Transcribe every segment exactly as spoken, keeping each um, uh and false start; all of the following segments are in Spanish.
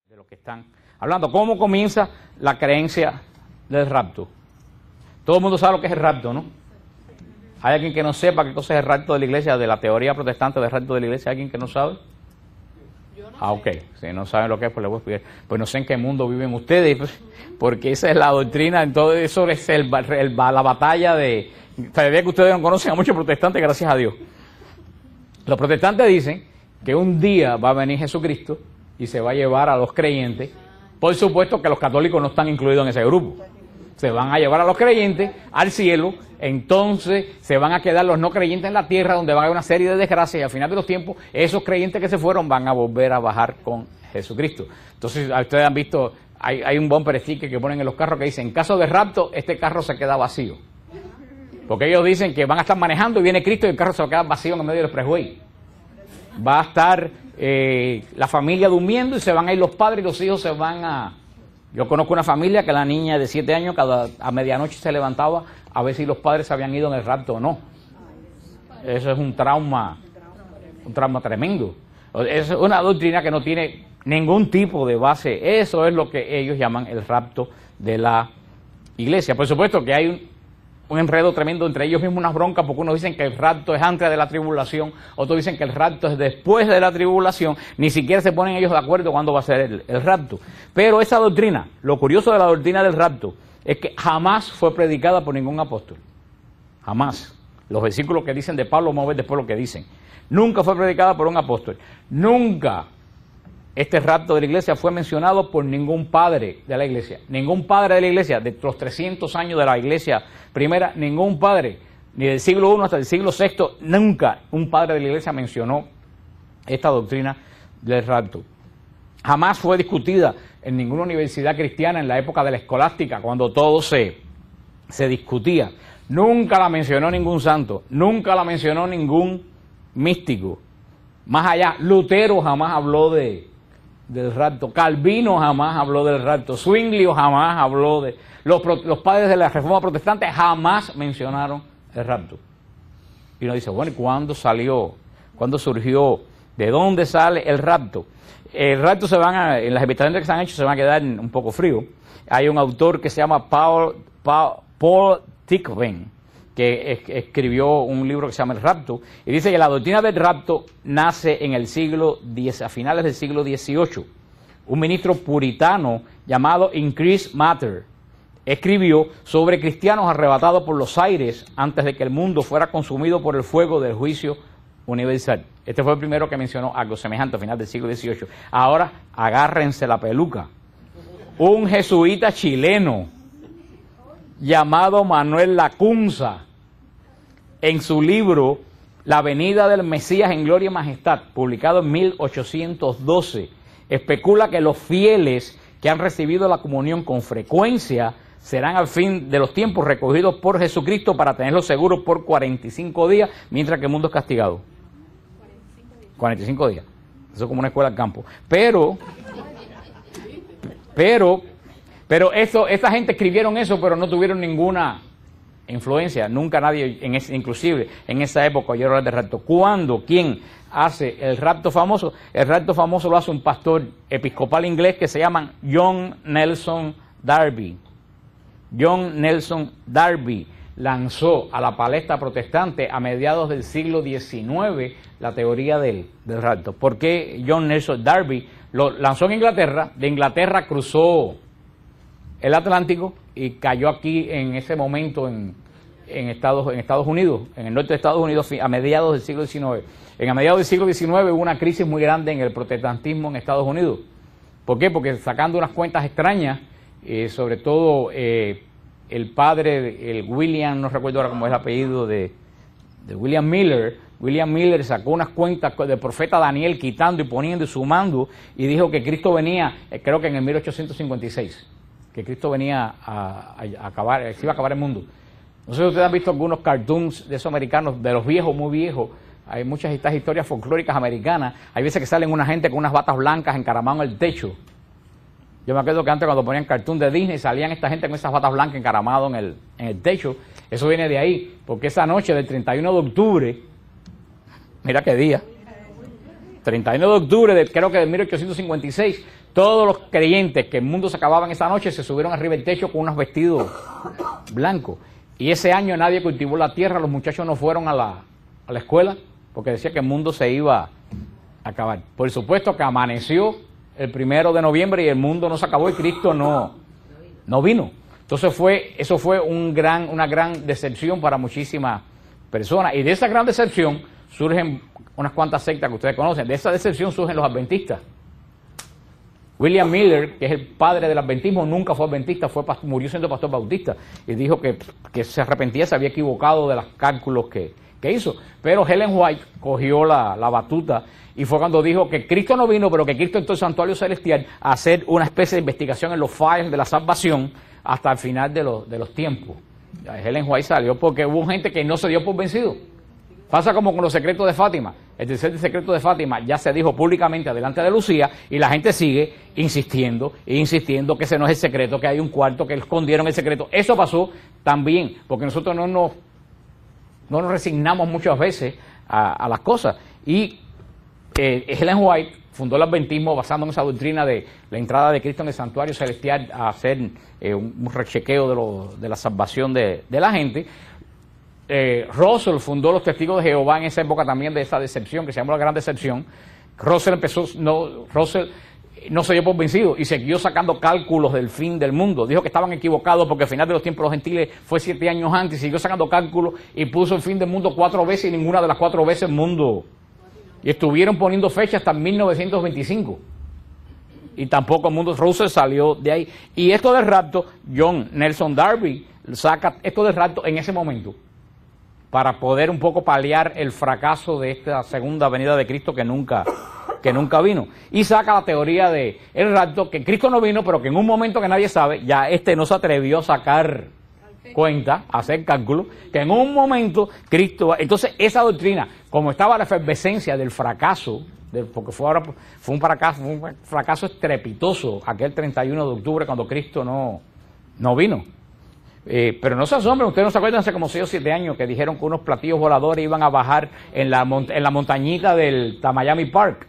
de lo que están hablando. ¿Cómo comienza la creencia del rapto? Todo el mundo sabe lo que es el rapto, ¿no? ¿Hay alguien que no sepa qué cosa es el rapto de la iglesia, de la teoría protestante del rapto de la iglesia? ¿Hay alguien que no sabe? Yo no Ah, ok. sé. Si no saben lo que es, pues les voy a explicar. Pues no sé en qué mundo viven ustedes, pues, porque esa es la doctrina, en todo eso es el, el, la batalla de... Sabía que ustedes no conocen a muchos protestantes, gracias a Dios. Los protestantes dicen que un día va a venir Jesucristo y se va a llevar a los creyentes. Por supuesto que los católicos no están incluidos en ese grupo. Se van a llevar a los creyentes al cielo, entonces se van a quedar los no creyentes en la tierra, donde van a haber una serie de desgracias, y al final de los tiempos, esos creyentes que se fueron van a volver a bajar con Jesucristo. Entonces, ustedes han visto, hay, hay un bumper sticker que ponen en los carros que dice, en caso de rapto, este carro se queda vacío. Porque ellos dicen que van a estar manejando y viene Cristo y el carro se va a quedar vacío en el medio del expressway. Va a estar eh, la familia durmiendo y se van a ir los padres y los hijos se van a... Yo conozco una familia que la niña de siete años cada a medianoche se levantaba a ver si los padres se habían ido en el rapto o no. Eso es un trauma, un trauma tremendo. Es una doctrina que no tiene ningún tipo de base. Eso es lo que ellos llaman el rapto de la iglesia. Por supuesto que hay un... un enredo tremendo entre ellos mismos, unas broncas, porque unos dicen que el rapto es antes de la tribulación, otros dicen que el rapto es después de la tribulación, ni siquiera se ponen ellos de acuerdo cuándo va a ser el, el rapto. Pero esa doctrina, lo curioso de la doctrina del rapto, es que jamás fue predicada por ningún apóstol. Jamás. Los versículos que dicen de Pablo, vamos a ver después lo que dicen. Nunca fue predicada por un apóstol. Nunca este rapto de la iglesia fue mencionado por ningún padre de la iglesia. Ningún padre de la iglesia, de los trescientos años de la iglesia primera, ningún padre, ni del siglo primero hasta el siglo sexto, nunca un padre de la iglesia mencionó esta doctrina del rapto. Jamás fue discutida en ninguna universidad cristiana en la época de la escolástica, cuando todo se, se discutía. Nunca la mencionó ningún santo, nunca la mencionó ningún místico. Más allá, Lutero jamás habló de... del rapto, Calvino jamás habló del rapto, Zwinglio jamás habló de... Los, los padres de la Reforma Protestante jamás mencionaron el rapto. Y uno dice, bueno, ¿y cuándo salió? ¿Cuándo surgió? ¿De dónde sale el rapto? El rapto se van a... En las investigaciones que se han hecho se van a quedar un poco frío. Hay un autor que se llama Paul, Paul, Paul Tickven, que es, escribió un libro que se llama El rapto, y dice que la doctrina del rapto nace en el siglo diez, a finales del siglo dieciocho. Un ministro puritano llamado Increase Mather escribió sobre cristianos arrebatados por los aires antes de que el mundo fuera consumido por el fuego del juicio universal. Este fue el primero que mencionó algo semejante a final del siglo dieciocho. Ahora, agárrense la peluca. Un jesuita chileno llamado Manuel Lacunza, en su libro La venida del Mesías en gloria y majestad, publicado en mil ochocientos doce, especula que los fieles que han recibido la comunión con frecuencia serán al fin de los tiempos recogidos por Jesucristo para tenerlos seguros por cuarenta y cinco días, mientras que el mundo es castigado. cuarenta y cinco días. Eso es como una escuela al campo. Pero, pero, pero eso, esa gente escribieron eso, pero no tuvieron ninguna influencia, nunca nadie, en ese, inclusive en esa época oyeron hablar de rapto. ¿Cuándo? ¿Quién hace el rapto famoso? El rapto famoso lo hace un pastor episcopal inglés que se llama John Nelson Darby. John Nelson Darby lanzó a la palestra protestante a mediados del siglo diecinueve la teoría del, del rapto. ¿Por qué John Nelson Darby lo lanzó en Inglaterra? De Inglaterra cruzó el Atlántico y cayó aquí en ese momento en, en, Estados, en Estados Unidos, en el norte de Estados Unidos, a mediados del siglo diecinueve. En a mediados del siglo diecinueve hubo una crisis muy grande en el protestantismo en Estados Unidos. ¿Por qué? Porque sacando unas cuentas extrañas, eh, sobre todo eh, el padre, el William, no recuerdo ahora cómo es el apellido, de, de William Miller, William Miller sacó unas cuentas del profeta Daniel quitando y poniendo y sumando y dijo que Cristo venía, eh, creo que en el mil ochocientos cincuenta y seis. Que Cristo venía a, a, a acabar, se iba a acabar el mundo. No sé si ustedes han visto algunos cartoons de esos americanos, de los viejos, muy viejos. Hay muchas estas historias folclóricas americanas. Hay veces que salen una gente con unas batas blancas encaramadas en el techo. Yo me acuerdo que antes cuando ponían cartoon de Disney salían esta gente con esas batas blancas encaramadas en el, en el techo. Eso viene de ahí, porque esa noche del treinta y uno de octubre, mira qué día, treinta y uno de octubre, de, creo que de mil ochocientos cincuenta y seis, Todos los creyentes que el mundo se acababan esa noche se subieron arriba del techo con unos vestidos blancos. Y ese año nadie cultivó la tierra, los muchachos no fueron a la, a la escuela porque decía que el mundo se iba a acabar. Por supuesto que amaneció el primero de noviembre y el mundo no se acabó y Cristo no, no vino. Entonces fue, eso fue un gran, una gran decepción para muchísimas personas. Y de esa gran decepción surgen unas cuantas sectas que ustedes conocen. De esa decepción surgen los adventistas. William Miller, que es el padre del adventismo, nunca fue adventista, fue, murió siendo pastor bautista. Y dijo que, que se arrepentía, se había equivocado de los cálculos que, que hizo. Pero Ellen White cogió la, la batuta y fue cuando dijo que Cristo no vino, pero que Cristo entró al santuario celestial a hacer una especie de investigación en los files de la salvación hasta el final de los, de los tiempos. Ellen White salió porque hubo gente que no se dio por vencido. Pasa como con los secretos de Fátima. El tercer secreto de Fátima ya se dijo públicamente delante de Lucía y la gente sigue insistiendo e insistiendo que ese no es el secreto, que hay un cuarto, que escondieron el secreto. Eso pasó también, porque nosotros no nos, no nos resignamos muchas veces a, a las cosas. Y eh, Ellen White fundó el adventismo basando en esa doctrina de la entrada de Cristo en el santuario celestial a hacer eh, un, un rechequeo de, lo, de la salvación de, de la gente. Eh, Russell fundó los Testigos de Jehová en esa época también de esa decepción, que se llamó la Gran Decepción. Russell empezó, no, Russell no se dio por vencido y siguió sacando cálculos del fin del mundo. Dijo que estaban equivocados porque el final de los tiempos de los gentiles fue siete años antes y siguió sacando cálculos y puso el fin del mundo cuatro veces y ninguna de las cuatro veces el mundo. Y estuvieron poniendo fecha hasta mil novecientos veinticinco. Y tampoco el mundo. Russell salió de ahí. Y esto del rapto, John Nelson Darby saca esto del rapto en ese momento, para poder un poco paliar el fracaso de esta segunda venida de Cristo que nunca, que nunca vino. Y saca la teoría de el rapto, que Cristo no vino, pero que en un momento que nadie sabe, ya este no se atrevió a sacar cuenta, a hacer cálculo, que en un momento Cristo... Entonces esa doctrina, como estaba la efervescencia del fracaso, del, porque fue, ahora, fue, un fracaso, fue un fracaso estrepitoso aquel treinta y uno de octubre cuando Cristo no, no vino. Eh, pero no se asombren, ustedes no se acuerdan hace como seis o siete años que dijeron que unos platillos voladores iban a bajar en la, en la montañita del Miami Park.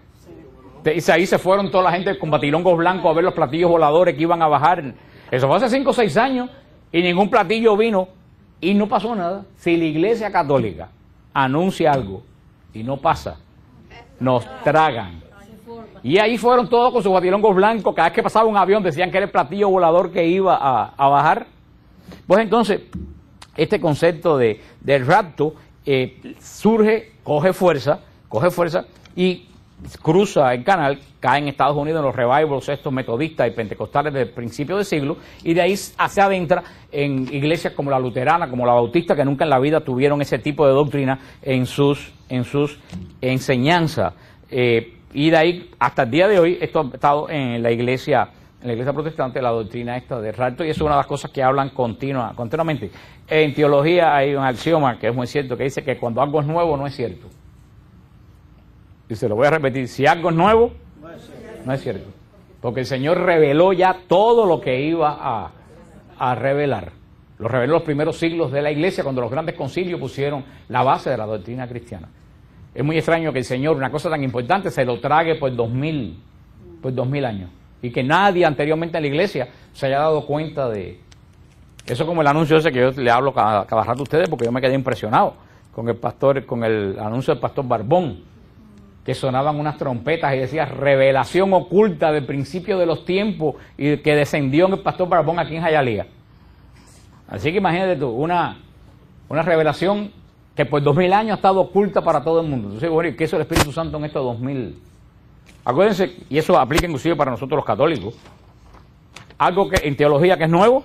Y ahí se fueron toda la gente con batilongos blancos a ver los platillos voladores que iban a bajar. Eso fue hace cinco o seis años y ningún platillo vino y no pasó nada. Si la Iglesia Católica anuncia algo y no pasa, nos tragan. Y ahí fueron todos con sus batilongos blancos, cada vez que pasaba un avión decían que era el platillo volador que iba a, a bajar. Pues entonces, este concepto de, del rapto eh, surge, coge fuerza, coge fuerza y cruza el canal, cae en Estados Unidos en los revivals estos metodistas y pentecostales del principio del siglo, y de ahí se adentra en iglesias como la luterana, como la bautista, que nunca en la vida tuvieron ese tipo de doctrina en sus, en sus enseñanzas. Eh, y de ahí, hasta el día de hoy, esto ha estado en la iglesia en la iglesia protestante, la doctrina esta de rapto, y eso es una de las cosas que hablan continua, continuamente. En teología hay un axioma que es muy cierto, que dice que cuando algo es nuevo no es cierto. Y se lo voy a repetir, si algo es nuevo, no es cierto. Porque el Señor reveló ya todo lo que iba a, a revelar. Lo reveló en los primeros siglos de la iglesia, cuando los grandes concilios pusieron la base de la doctrina cristiana. Es muy extraño que el Señor, una cosa tan importante, se lo trague por dos mil, por dos mil años. Y que nadie anteriormente en la iglesia se haya dado cuenta de eso, como el anuncio ese que yo le hablo cada, cada rato a ustedes, porque yo me quedé impresionado con el pastor, con el anuncio del pastor Barbón, que sonaban unas trompetas y decía revelación oculta del principio de los tiempos, y que descendió en el pastor Barbón aquí en Hialeah. Así que imagínate tú, una, una revelación que por dos mil años ha estado oculta para todo el mundo. Entonces, bueno, ¿qué hizo el Espíritu Santo en estos dos mil? Acuérdense, y eso aplica inclusive para nosotros los católicos, algo que en teología que es nuevo,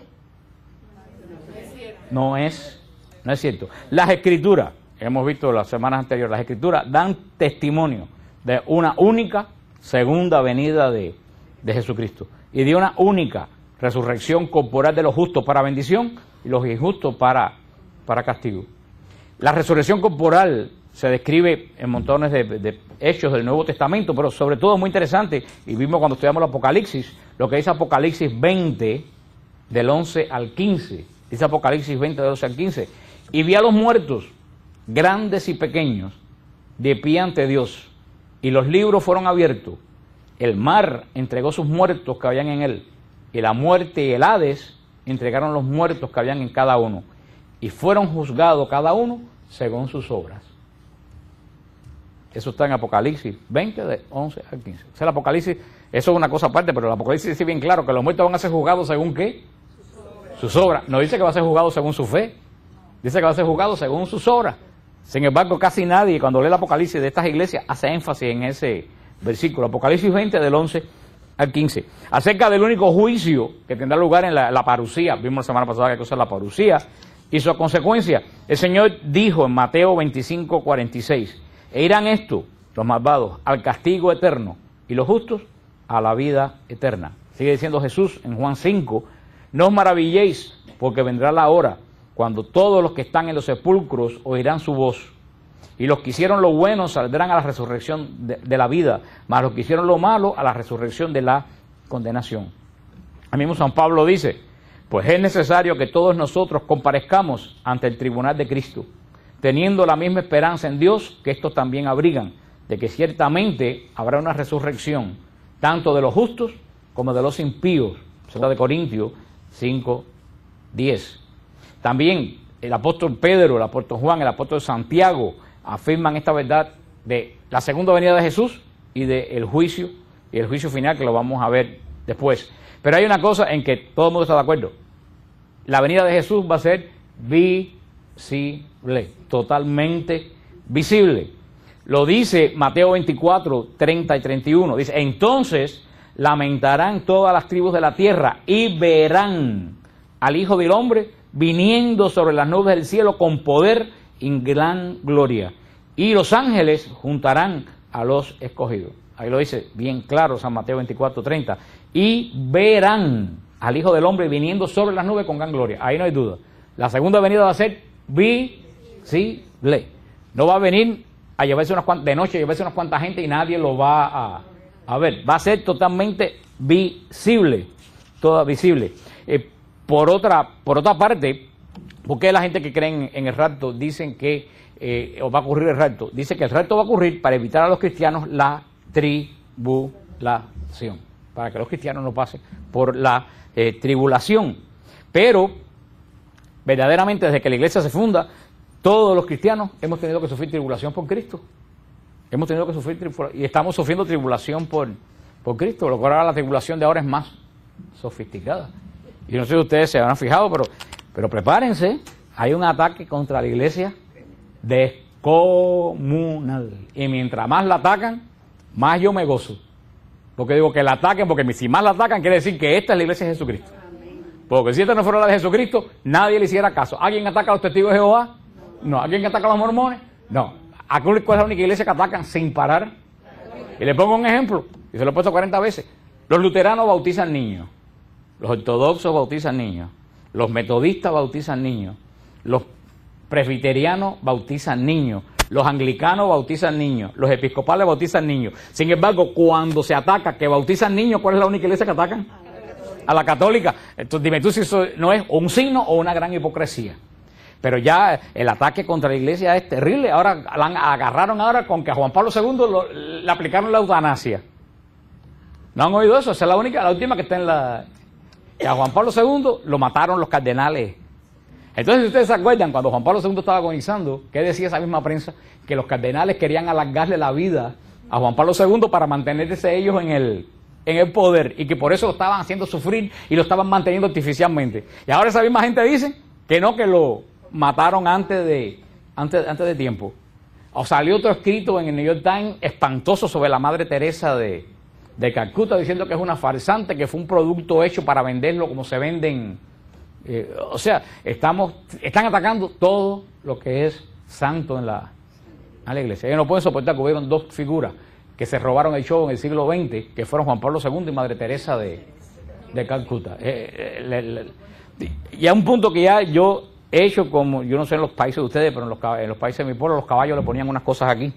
no es, no es cierto. Las escrituras, hemos visto las semanas anteriores, las escrituras dan testimonio de una única segunda venida de, de Jesucristo y de una única resurrección corporal de los justos para bendición y los injustos para, para castigo. La resurrección corporal se describe en montones de, de hechos del Nuevo Testamento, pero sobre todo muy interesante, y vimos cuando estudiamos el Apocalipsis, lo que dice Apocalipsis veinte, del once al quince, dice Apocalipsis veinte, del once al quince, y vi a los muertos, grandes y pequeños, de pie ante Dios, y los libros fueron abiertos, El mar entregó sus muertos que habían en él, y la muerte y el Hades entregaron los muertos que habían en cada uno, y fueron juzgados cada uno según sus obras. Eso está en Apocalipsis veinte, de once al quince. O sea, el Apocalipsis, eso es una cosa aparte, pero el Apocalipsis dice bien claro que los muertos van a ser juzgados según ¿qué? Sus obras. No dice que va a ser juzgado según su fe, dice que va a ser juzgado según sus obras. Sin embargo, casi nadie, cuando lee el Apocalipsis de estas iglesias, hace énfasis en ese versículo. Apocalipsis veinte, del once al quince. Acerca del único juicio que tendrá lugar en la, la parucía. Vimos la semana pasada qué cosa es la parucía y su consecuencia. El Señor dijo en Mateo veinticinco, cuarenta y seis, e irán estos, los malvados, al castigo eterno, y los justos a la vida eterna. Sigue diciendo Jesús en Juan cinco, no os maravilléis, porque vendrá la hora cuando todos los que están en los sepulcros oirán su voz, y los que hicieron lo bueno saldrán a la resurrección de, de la vida, mas los que hicieron lo malo a la resurrección de la condenación. A mismo San Pablo dice, pues es necesario que todos nosotros comparezcamos ante el tribunal de Cristo, teniendo la misma esperanza en Dios que estos también abrigan, de que ciertamente habrá una resurrección, tanto de los justos como de los impíos. Segunda de Corintios cinco, diez. También el apóstol Pedro, el apóstol Juan, el apóstol Santiago afirman esta verdad de la segunda venida de Jesús y del juicio, y el juicio final, que lo vamos a ver después. Pero hay una cosa en que todo el mundo está de acuerdo. La venida de Jesús va a ser visible, totalmente visible. Lo dice Mateo veinticuatro, treinta y treinta y uno. Dice, entonces lamentarán todas las tribus de la tierra y verán al Hijo del Hombre viniendo sobre las nubes del cielo con poder y gran gloria. Y los ángeles juntarán a los escogidos. Ahí lo dice bien claro San Mateo veinticuatro, treinta. Y verán al Hijo del Hombre viniendo sobre las nubes con gran gloria. Ahí no hay duda. La segunda venida va a ser visible. No va a venir a llevarse unas cuantas, de noche a llevarse unas cuantas gente y nadie lo va a, a ver. Va a ser totalmente visible. Toda visible. Eh, por otra, por otra parte, ¿por qué la gente que cree en, en el rapto dicen que eh, o va a ocurrir el rapto? Dice que el rapto va a ocurrir para evitar a los cristianos la tribulación, para que los cristianos no pasen por la eh, tribulación. Pero verdaderamente desde que la iglesia se funda, todos los cristianos hemos tenido que sufrir tribulación por Cristo. Hemos tenido que sufrir tribulación y estamos sufriendo tribulación por, por Cristo. Lo que ahora la tribulación de ahora es más sofisticada. Y no sé si ustedes se habrán fijado, pero, pero prepárense, hay un ataque contra la iglesia descomunal. Y mientras más la atacan, más yo me gozo. Porque digo que la ataquen, porque si más la atacan, quiere decir que esta es la iglesia de Jesucristo. Porque si esta no fuera la de Jesucristo, nadie le hiciera caso. ¿Alguien ataca a los testigos de Jehová? No. ¿Alguien ataca a los mormones? No. ¿Cuál es la única iglesia que atacan sin parar? Y le pongo un ejemplo, y se lo he puesto cuarenta veces. Los luteranos bautizan niños. Los ortodoxos bautizan niños, los metodistas bautizan niños, los presbiterianos bautizan niños, los anglicanos bautizan niños, los episcopales bautizan niños. Sin embargo, cuando se ataca que bautizan niños, ¿cuál es la única iglesia que atacan? A la católica. Entonces dime tú si eso no es un signo o una gran hipocresía. Pero ya el ataque contra la iglesia es terrible. Ahora la agarraron ahora con que a Juan Pablo segundo lo, le aplicaron la eutanasia. ¿No han oído eso? Esa es la única, la última que está en la... Que a Juan Pablo segundo lo mataron los cardenales. Entonces, si ustedes se acuerdan, cuando Juan Pablo segundo estaba agonizando, ¿qué decía esa misma prensa? Que los cardenales querían alargarle la vida a Juan Pablo segundo para mantenerse ellos en el, en el poder, y que por eso lo estaban haciendo sufrir y lo estaban manteniendo artificialmente. Y ahora esa misma gente dice que no, que lo mataron antes de, antes, antes de tiempo. O salió otro escrito en el New York Times espantoso sobre la Madre Teresa de... de Calcuta, diciendo que es una farsante, que fue un producto hecho para venderlo como se venden. Eh, o sea, estamos, están atacando todo lo que es santo en la, en la iglesia. Ellos no pueden soportar que hubieron dos figuras que se robaron el show en el siglo veinte, que fueron Juan Pablo segundo y Madre Teresa de, de Calcuta. Eh, eh, le, le, y a un punto que ya yo he hecho, como yo no sé en los países de ustedes, pero en los, en los países de mi pueblo, los caballos le ponían unas cosas aquí.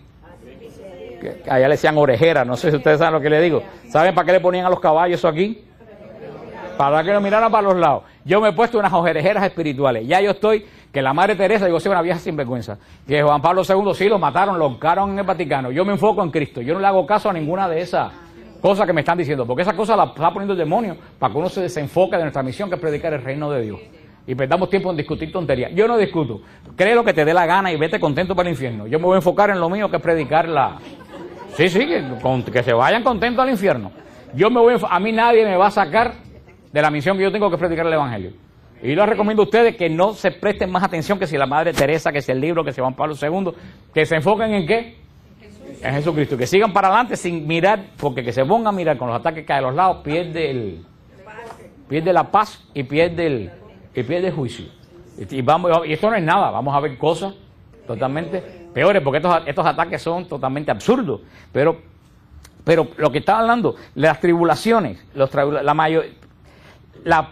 Que allá le decían orejeras, no sé si ustedes saben lo que le digo. ¿Saben para qué le ponían a los caballos eso aquí? Para que lo miraran para los lados. Yo me he puesto unas orejeras espirituales. Ya yo estoy, que la Madre Teresa, digo, sí, una vieja sinvergüenza. Que Juan Pablo segundo sí lo mataron, lo ahorcaron en el Vaticano. Yo me enfoco en Cristo. Yo no le hago caso a ninguna de esas Cosas que me están diciendo, porque esas cosas las está poniendo el demonio para que uno se desenfoque de nuestra misión, que es predicar el reino de Dios. Y perdamos tiempo en discutir tonterías. Yo no discuto. Cree lo que te dé la gana y vete contento para el infierno. Yo me voy a enfocar en lo mío, que es predicar la... Sí, sí, que, con, que se vayan contentos al infierno. Yo me voy a... a mí nadie me va a sacar de la misión que yo tengo, que es predicar el evangelio. Y yo les recomiendo a ustedes que no se presten más atención que si la Madre Teresa, que si el libro, que si Juan Pablo segundo, que se enfoquen en qué, en Jesucristo, que sigan para adelante sin mirar, porque que se pongan a mirar con los ataques que hay a los lados, pierde el, pierde la paz y pierde el, y pierde el juicio. Y, vamos, y esto no es nada, vamos a ver cosas totalmente peores, porque estos, estos ataques son totalmente absurdos. Pero, pero lo que está hablando, las tribulaciones, los, la mayor, la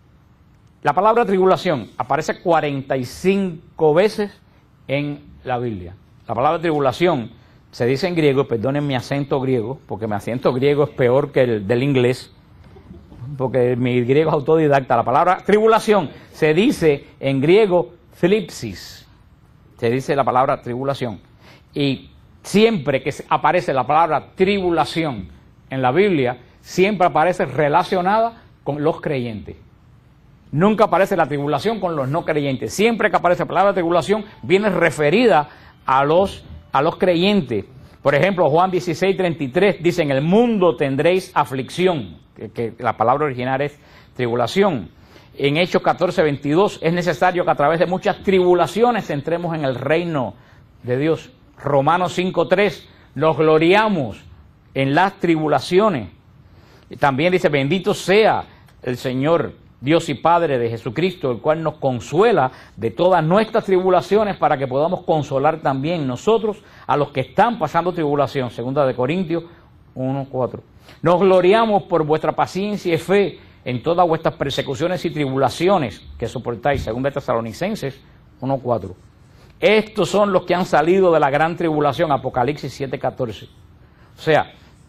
La palabra tribulación aparece cuarenta y cinco veces en la Biblia. La palabra tribulación se dice en griego, perdonen mi acento griego, porque mi acento griego es peor que el del inglés, porque mi griego es autodidacta. La palabra tribulación se dice en griego thlipsis, se dice la palabra tribulación. Y siempre que aparece la palabra tribulación en la Biblia, siempre aparece relacionada con los creyentes. Nunca aparece la tribulación con los no creyentes. Siempre que aparece la palabra tribulación viene referida a los, a los creyentes. Por ejemplo, Juan dieciséis, treinta y tres dice, en el mundo tendréis aflicción, que, que la palabra original es tribulación. En Hechos catorce, veintidós es necesario que a través de muchas tribulaciones entremos en el reino de Dios. Romanos cinco, tres, nos gloriamos en las tribulaciones. También dice, bendito sea el Señor, Dios y Padre de Jesucristo, el cual nos consuela de todas nuestras tribulaciones para que podamos consolar también nosotros a los que están pasando tribulación. Segunda de Corintios uno, cuatro. Nos gloriamos por vuestra paciencia y fe en todas vuestras persecuciones y tribulaciones que soportáis. Segunda de Tesalonicenses uno, cuatro. Estos son los que han salido de la gran tribulación. Apocalipsis siete, catorce. O sea,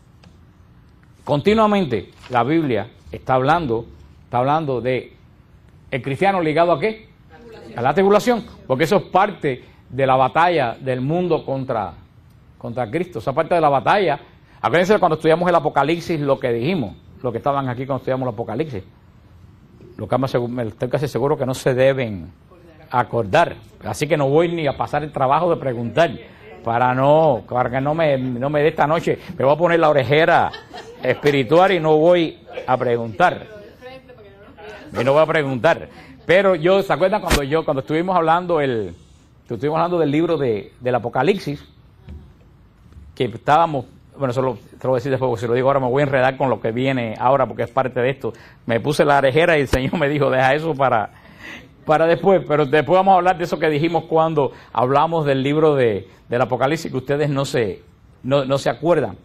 continuamente la Biblia está hablando... Está hablando de el cristiano ligado a qué? A la tribulación, porque eso es parte de la batalla del mundo contra, contra Cristo. Esa parte de la batalla. Acuérdense cuando estudiamos el Apocalipsis lo que dijimos, lo que estaban aquí cuando estudiamos el Apocalipsis. Lo que me estoy casi seguro que no se deben acordar. Así que no voy ni a pasar el trabajo de preguntar para no, para que no me, no me dé esta noche. Me voy a poner la orejera espiritual y no voy a preguntar. Y no voy a preguntar, pero yo, ¿se acuerdan cuando yo, cuando estuvimos hablando el, estuvimos hablando del libro de, del Apocalipsis, que estábamos, bueno, eso lo, te lo voy a decir después, porque si lo digo ahora me voy a enredar con lo que viene ahora, porque es parte de esto. Me puse la arejera y el Señor me dijo, deja eso para, para después, pero después vamos a hablar de eso que dijimos cuando hablamos del libro de, del Apocalipsis, que ustedes no se, no, no se acuerdan.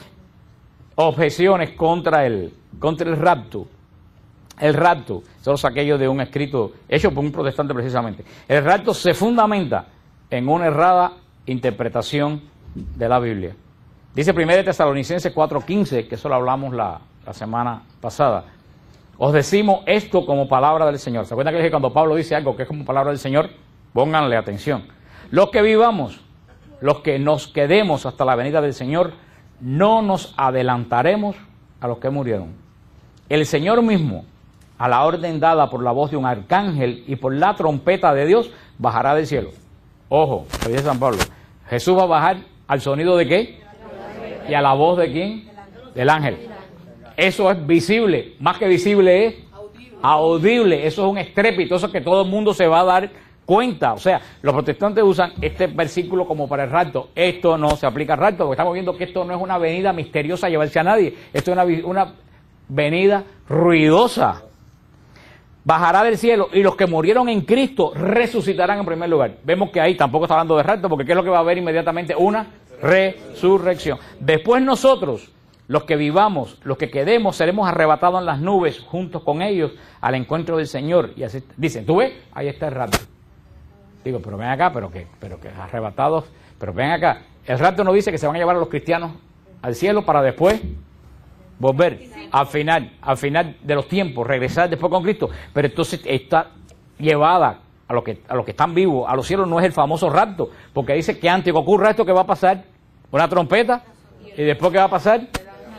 Objeciones contra el, contra el rapto. El rapto, eso lo saqué yo de un escrito hecho por un protestante precisamente. El rapto se fundamenta en una errada interpretación de la Biblia. Dice primero de Tesalonicenses cuatro, quince, que eso lo hablamos la, la semana pasada. Os decimos esto como palabra del Señor. ¿Se acuerdan que dije cuando Pablo dice algo que es como palabra del Señor? Pónganle atención. Los que vivamos, los que nos quedemos hasta la venida del Señor, no nos adelantaremos a los que murieron. El Señor mismo, a la orden dada por la voz de un arcángel y por la trompeta de Dios, bajará del cielo. Ojo, lo dice San Pablo. Jesús va a bajar al sonido de ¿qué? ¿Y a la voz de quién? Del ángel. Eso es visible. Más que visible es audible. Eso es un estrépito. Eso es que todo el mundo se va a dar cuenta. O sea, los protestantes usan este versículo como para el rapto. Esto no se aplica al rapto, porque estamos viendo que esto no es una venida misteriosa a llevarse a nadie. Esto es una, una venida ruidosa. Bajará del cielo y los que murieron en Cristo resucitarán en primer lugar. Vemos que ahí tampoco está hablando de rapto, porque ¿qué es lo que va a haber inmediatamente? Una resurrección. Después nosotros, los que vivamos, los que quedemos, seremos arrebatados en las nubes juntos con ellos al encuentro del Señor. Y así dicen, ¿tú ves? Ahí está el rapto. Digo, pero ven acá, pero que, pero que arrebatados, pero ven acá. El rapto no dice que se van a llevar a los cristianos al cielo para después volver al final, al final de los tiempos, regresar después con Cristo. Pero entonces está llevada a los que a los que están vivos a los cielos, no es el famoso rapto, porque dice que antes que ocurra esto, ¿qué va a pasar? Una trompeta, y después ¿qué va a pasar?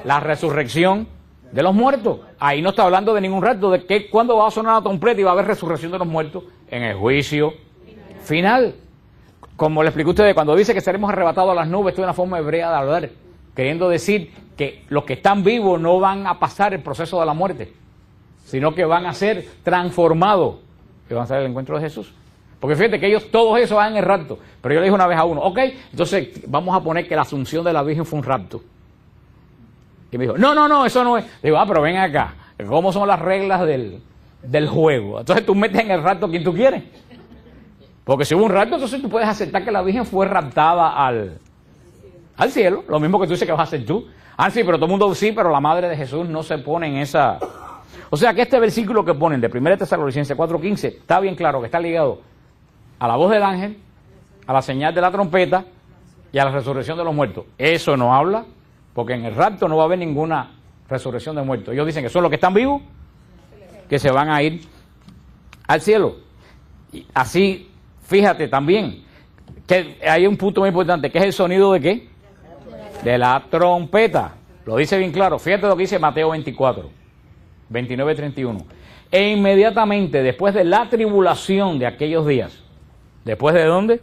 La resurrección de los muertos. Ahí no está hablando de ningún rapto, de que cuando va a sonar la trompeta y va a haber resurrección de los muertos en el juicio final. Como le expliqué a ustedes, cuando dice que seremos arrebatados a las nubes, esto es una forma hebrea de hablar, queriendo decir que los que están vivos no van a pasar el proceso de la muerte, sino que van a ser transformados, que van a ser el encuentro de Jesús. Porque fíjate que ellos, todos esos van en el rapto. Pero yo le dije una vez a uno, ok, entonces vamos a poner que la asunción de la Virgen fue un rapto. Y me dijo, no, no, no, eso no es. Digo, ah, pero ven acá, ¿cómo son las reglas del, del juego? Entonces tú metes en el rapto a quien tú quieres. Porque si hubo un rapto, entonces tú puedes aceptar que la Virgen fue raptada al, al cielo. Lo mismo que tú dices que vas a hacer tú. Ah, sí, pero todo el mundo sí, pero la Madre de Jesús no se pone en esa... O sea que este versículo que ponen de primera Tesalonicenses cuatro quince está bien claro que está ligado a la voz del ángel, a la señal de la trompeta y a la resurrección de los muertos. Eso no habla, porque en el rapto no va a haber ninguna resurrección de muertos. Ellos dicen que son los que están vivos, que se van a ir al cielo. Y así, fíjate también, que hay un punto muy importante, que es el sonido de qué? De la trompeta. Lo dice bien claro. Fíjate lo que dice Mateo veinticuatro, veintinueve, treinta y uno. E inmediatamente después de la tribulación de aquellos días, ¿después de dónde?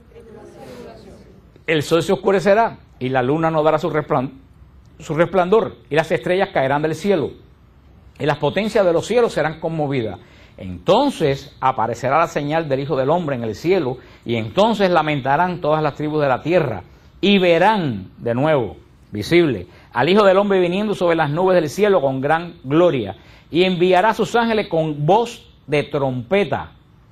El sol se oscurecerá y la luna no dará su resplandor, su resplandor y las estrellas caerán del cielo y las potencias de los cielos serán conmovidas. Entonces aparecerá la señal del Hijo del Hombre en el cielo y entonces lamentarán todas las tribus de la tierra y verán de nuevo, visible, al Hijo del Hombre viniendo sobre las nubes del cielo con gran gloria y enviará a sus ángeles con voz de trompeta.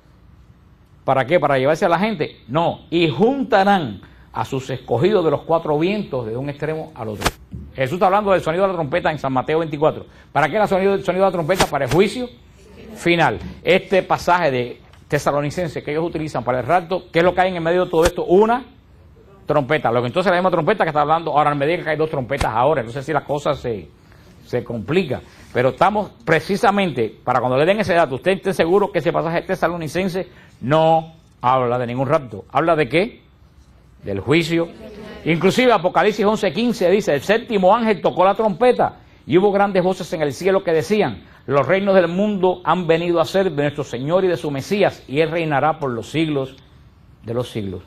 ¿Para qué? ¿Para llevarse a la gente? No. Y juntarán a sus escogidos de los cuatro vientos de un extremo al otro. Jesús está hablando del sonido de la trompeta en San Mateo veinticuatro. ¿Para qué el sonido, el sonido de la trompeta? Para el juicio final. Este pasaje de Tesalonicenses que ellos utilizan para el rapto, ¿qué es lo que hay en el medio de todo esto? Una trompeta. Lo que entonces la misma trompeta que está hablando, ahora me diga que hay dos trompetas ahora, entonces si la cosa se, se complica. Pero estamos precisamente, para cuando le den ese dato, usted esté seguro que ese pasaje de Tesalonicenses no habla de ningún rapto. ¿Habla de qué? Del juicio. Inclusive Apocalipsis once quince dice, el séptimo ángel tocó la trompeta y hubo grandes voces en el cielo que decían, los reinos del mundo han venido a ser de nuestro Señor y de su Mesías y Él reinará por los siglos de los siglos.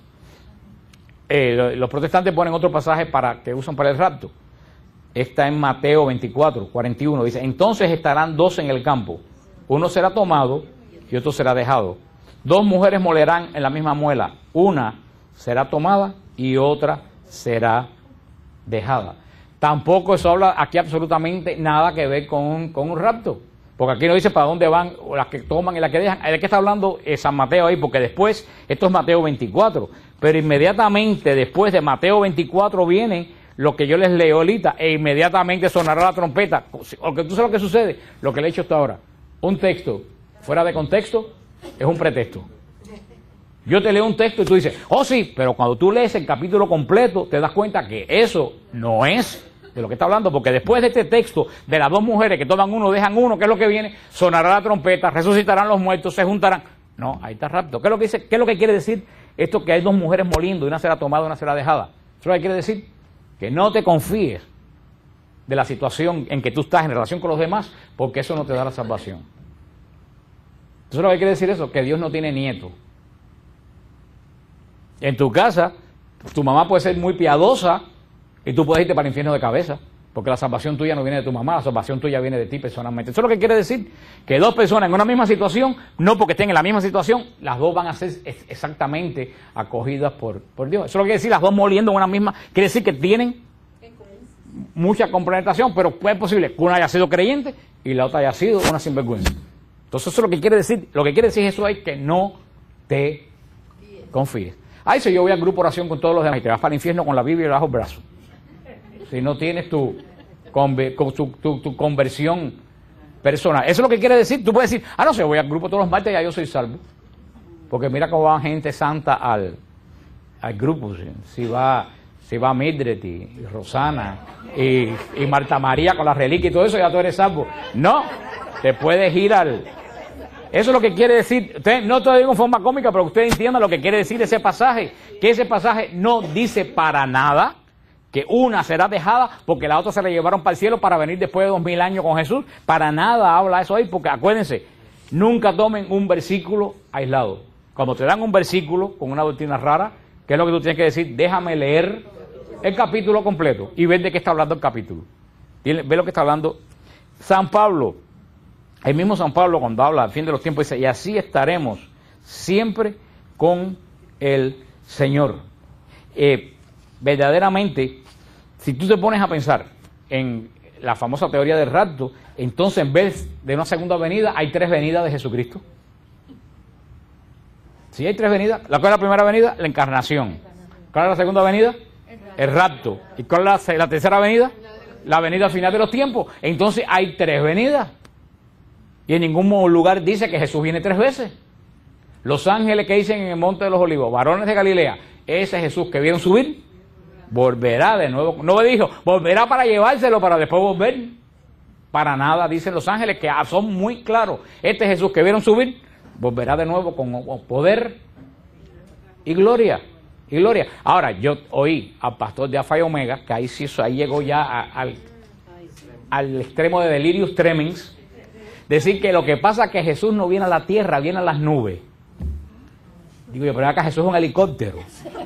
Eh, los protestantes ponen otro pasaje para que usan para el rapto. Está en Mateo veinticuatro, cuarenta y uno. Dice, entonces estarán dos en el campo. Uno será tomado y otro será dejado. Dos mujeres molerán en la misma muela. Una será tomada y otra será dejada. Tampoco eso habla aquí absolutamente nada que ver con un, con un rapto. Porque aquí no dice para dónde van las que toman y las que dejan. ¿De qué está hablando San Mateo ahí? Porque después, esto es Mateo veinticuatro. Pero inmediatamente después de Mateo veinticuatro viene lo que yo les leo ahorita. E inmediatamente sonará la trompeta. Porque tú sabes lo que sucede. Lo que le he hecho hasta ahora. Un texto fuera de contexto es un pretexto. Yo te leo un texto y tú dices, oh sí, pero cuando tú lees el capítulo completo te das cuenta que eso no es de lo que está hablando, porque después de este texto de las dos mujeres que toman uno, dejan uno, ¿qué es lo que viene? Sonará la trompeta, resucitarán los muertos, se juntarán. No, ahí está rapto. ¿Qué es lo que dice? ¿Qué es lo que quiere decir esto que hay dos mujeres moliendo y una será tomada y una será dejada? Eso es lo que quiere decir, que no te confíes de la situación en que tú estás en relación con los demás, porque eso no te da la salvación. Eso es lo que quiere decir eso, que Dios no tiene nieto. En tu casa, tu mamá puede ser muy piadosa y tú puedes irte para el infierno de cabeza, porque la salvación tuya no viene de tu mamá, la salvación tuya viene de ti personalmente. Eso es lo que quiere decir, que dos personas en una misma situación, no porque estén en la misma situación, las dos van a ser exactamente acogidas por, por Dios. Eso es lo que quiere decir, las dos moliendo en una misma, quiere decir que tienen mucha complementación, pero es posible que una haya sido creyente y la otra haya sido una sinvergüenza. Entonces eso es lo que quiere decir, lo que quiere decir eso es que no te confíes. Ahí si yo voy al grupo oración con todos los demás y te vas para el infierno con la Biblia bajo el brazo. Si no tienes tu, tu, tu, tu conversión personal. Eso es lo que quiere decir. Tú puedes decir, ah, no sé, voy al grupo todos los martes y ya yo soy salvo. Porque mira cómo va gente santa al, al grupo. Si va, si va Mildred y, y Rosana y, y Marta María con la reliquia y todo eso, ya tú eres salvo. No, te puedes ir al... Eso es lo que quiere decir, usted, no te lo digo en forma cómica, pero usted entienda lo que quiere decir ese pasaje, que ese pasaje no dice para nada que una será dejada porque la otra se la llevaron para el cielo para venir después de dos mil años con Jesús. Para nada habla eso ahí, porque acuérdense, nunca tomen un versículo aislado. Cuando te dan un versículo con una doctrina rara, ¿qué es lo que tú tienes que decir? Déjame leer el capítulo completo y ver de qué está hablando el capítulo. Ve lo que está hablando San Pablo. El mismo San Pablo, cuando habla al fin de los tiempos, dice, y así estaremos siempre con el Señor. Eh, verdaderamente, si tú te pones a pensar en la famosa teoría del rapto, entonces en vez de una segunda venida, hay tres venidas de Jesucristo. Si hay tres venidas, ¿cuál es la primera venida? La encarnación. ¿Cuál es la segunda venida? El rapto. ¿Y cuál es la, la tercera venida? La venida final de los tiempos. Entonces hay tres venidas. Y en ningún lugar dice que Jesús viene tres veces. Los ángeles que dicen en el Monte de los Olivos, varones de Galilea, ese Jesús que vieron subir, volverá de nuevo. No me dijo, volverá para llevárselo para después volver. Para nada, dicen los ángeles, que son muy claros. Este Jesús que vieron subir, volverá de nuevo con poder y gloria. Y gloria. Ahora, yo oí al pastor de Alfa y Omega, que ahí sí, ahí llegó ya a, al, al extremo de delirius tremens, decir que lo que pasa es que Jesús no viene a la tierra, viene a las nubes. Digo yo, pero acá Jesús es un helicóptero.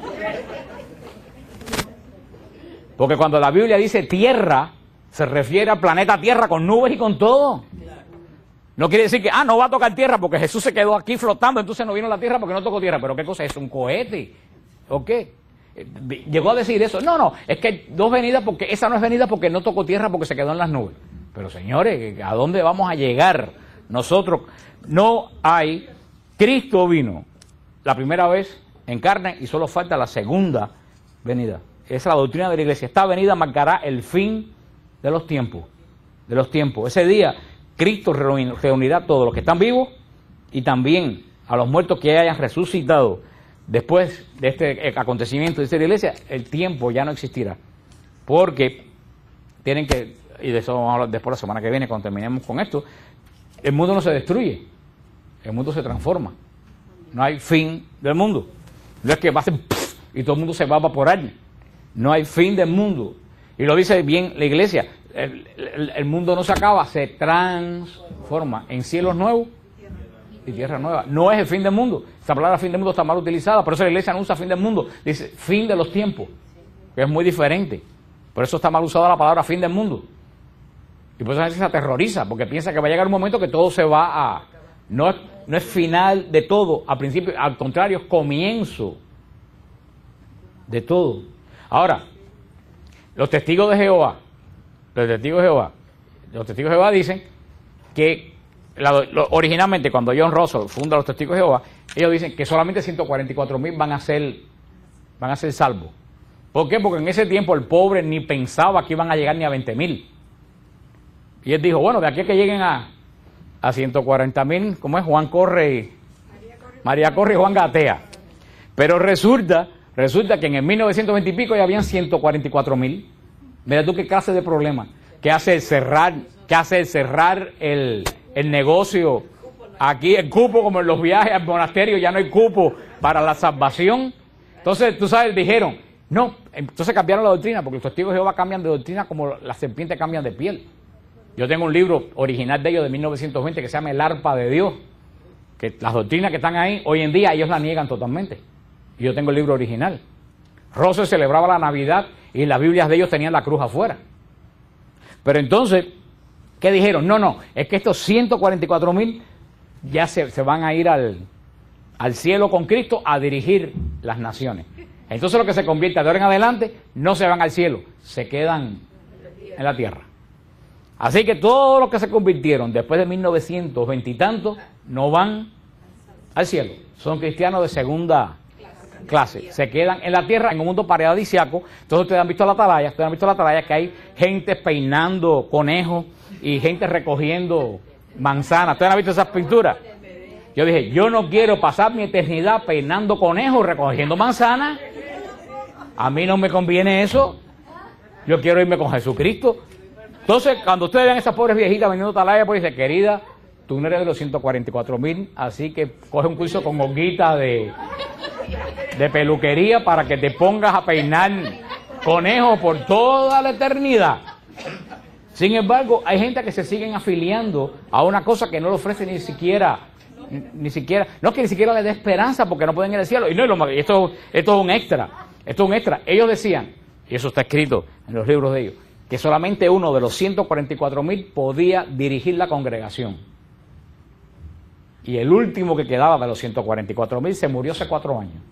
Porque cuando la Biblia dice tierra, se refiere al planeta Tierra con nubes y con todo. No quiere decir que, ah, no va a tocar tierra porque Jesús se quedó aquí flotando, entonces no vino a la tierra porque no tocó tierra. Pero ¿qué cosa es? ¿Un cohete? ¿O qué? Llegó a decir eso. No, no, es que hay dos venidas porque esa no es venida porque no tocó tierra porque se quedó en las nubes. Pero señores, ¿a dónde vamos a llegar? Nosotros no hay, Cristo vino la primera vez en carne y solo falta la segunda venida. Esa es la doctrina de la iglesia. Esta venida marcará el fin de los tiempos, de los tiempos. Ese día Cristo reunirá a todos los que están vivos y también a los muertos que hayan resucitado. Después de este acontecimiento de esta iglesia, el tiempo ya no existirá. Porque tienen que, y de eso vamos a hablar después la semana que viene cuando terminemos con esto, el mundo no se destruye, el mundo se transforma. No hay fin del mundo. No es que va a ser pff, y todo el mundo se va a evaporar. No hay fin del mundo. Y lo dice bien la iglesia, el, el, el mundo no se acaba, se transforma en cielos nuevos y tierra nueva. No es el fin del mundo. Esta palabra fin del mundo está mal utilizada, por eso la iglesia no usa fin del mundo, dice fin de los tiempos, que es muy diferente. Por eso está mal usada la palabra fin del mundo. Y por eso la gente se aterroriza, porque piensa que va a llegar un momento que todo se va a... No es, no es final de todo, al principio, al contrario, es comienzo de todo. Ahora, los testigos de Jehová, los testigos de Jehová, los testigos de Jehová dicen que la, lo, originalmente cuando John Russell funda los testigos de Jehová, ellos dicen que solamente ciento cuarenta y cuatro mil van a ser van a ser salvos. ¿Por qué? Porque en ese tiempo el pobre ni pensaba que iban a llegar ni a veinte mil. Y él dijo, bueno, de aquí a que lleguen a, a ciento cuarenta mil, ¿cómo es? Juan corre y María corre, María corre y Juan gatea. Pero resulta, resulta que en el mil novecientos veinte y pico ya habían ciento cuarenta y cuatro mil. Mira tú qué clase de problema. ¿Qué hace el cerrar, qué hace el cerrar el, el negocio? Aquí el cupo, como en los viajes al monasterio, ya no hay cupo para la salvación. Entonces, tú sabes, dijeron, no, entonces cambiaron la doctrina, porque los testigos de Jehová cambian de doctrina como las serpientes cambian de piel. Yo tengo un libro original de ellos de mil novecientos veinte que se llama El Arpa de Dios, que las doctrinas que están ahí, hoy en día ellos la niegan totalmente. Y yo tengo el libro original. Russell celebraba la Navidad y las Biblias de ellos tenían la cruz afuera. Pero entonces, ¿qué dijeron? No, no, es que estos ciento cuarenta y cuatro mil ya se, se van a ir al, al cielo con Cristo a dirigir las naciones. Entonces los que se convierten de ahora en adelante no se van al cielo, se quedan en la tierra. Así que todos los que se convirtieron después de mil novecientos veinte y tanto no van al cielo. Son cristianos de segunda clase. Se quedan en la tierra, en un mundo paradisiaco. Entonces ustedes han visto la atalaya, ustedes han visto la atalaya que hay gente peinando conejos y gente recogiendo manzanas. ¿Ustedes han visto esas pinturas? Yo dije, yo no quiero pasar mi eternidad peinando conejos, recogiendo manzanas. A mí no me conviene eso. Yo quiero irme con Jesucristo. Entonces, cuando ustedes ven a esas pobres viejitas vendiendo atalaya, pues dice, querida, tú no eres de los ciento cuarenta y cuatro mil, así que coge un curso con Olguita de, de peluquería para que te pongas a peinar Conejo por toda la eternidad. Sin embargo, hay gente que se siguen afiliando a una cosa que no le ofrece ni siquiera, ni, ni siquiera, no que ni siquiera le dé esperanza porque no pueden ir al cielo. Y no, lo, esto, esto es un extra, esto es un extra. Ellos decían, y eso está escrito en los libros de ellos, que solamente uno de los ciento cuarenta y cuatro mil podía dirigir la congregación. Y el último que quedaba de los ciento cuarenta y cuatro mil se murió hace cuatro años.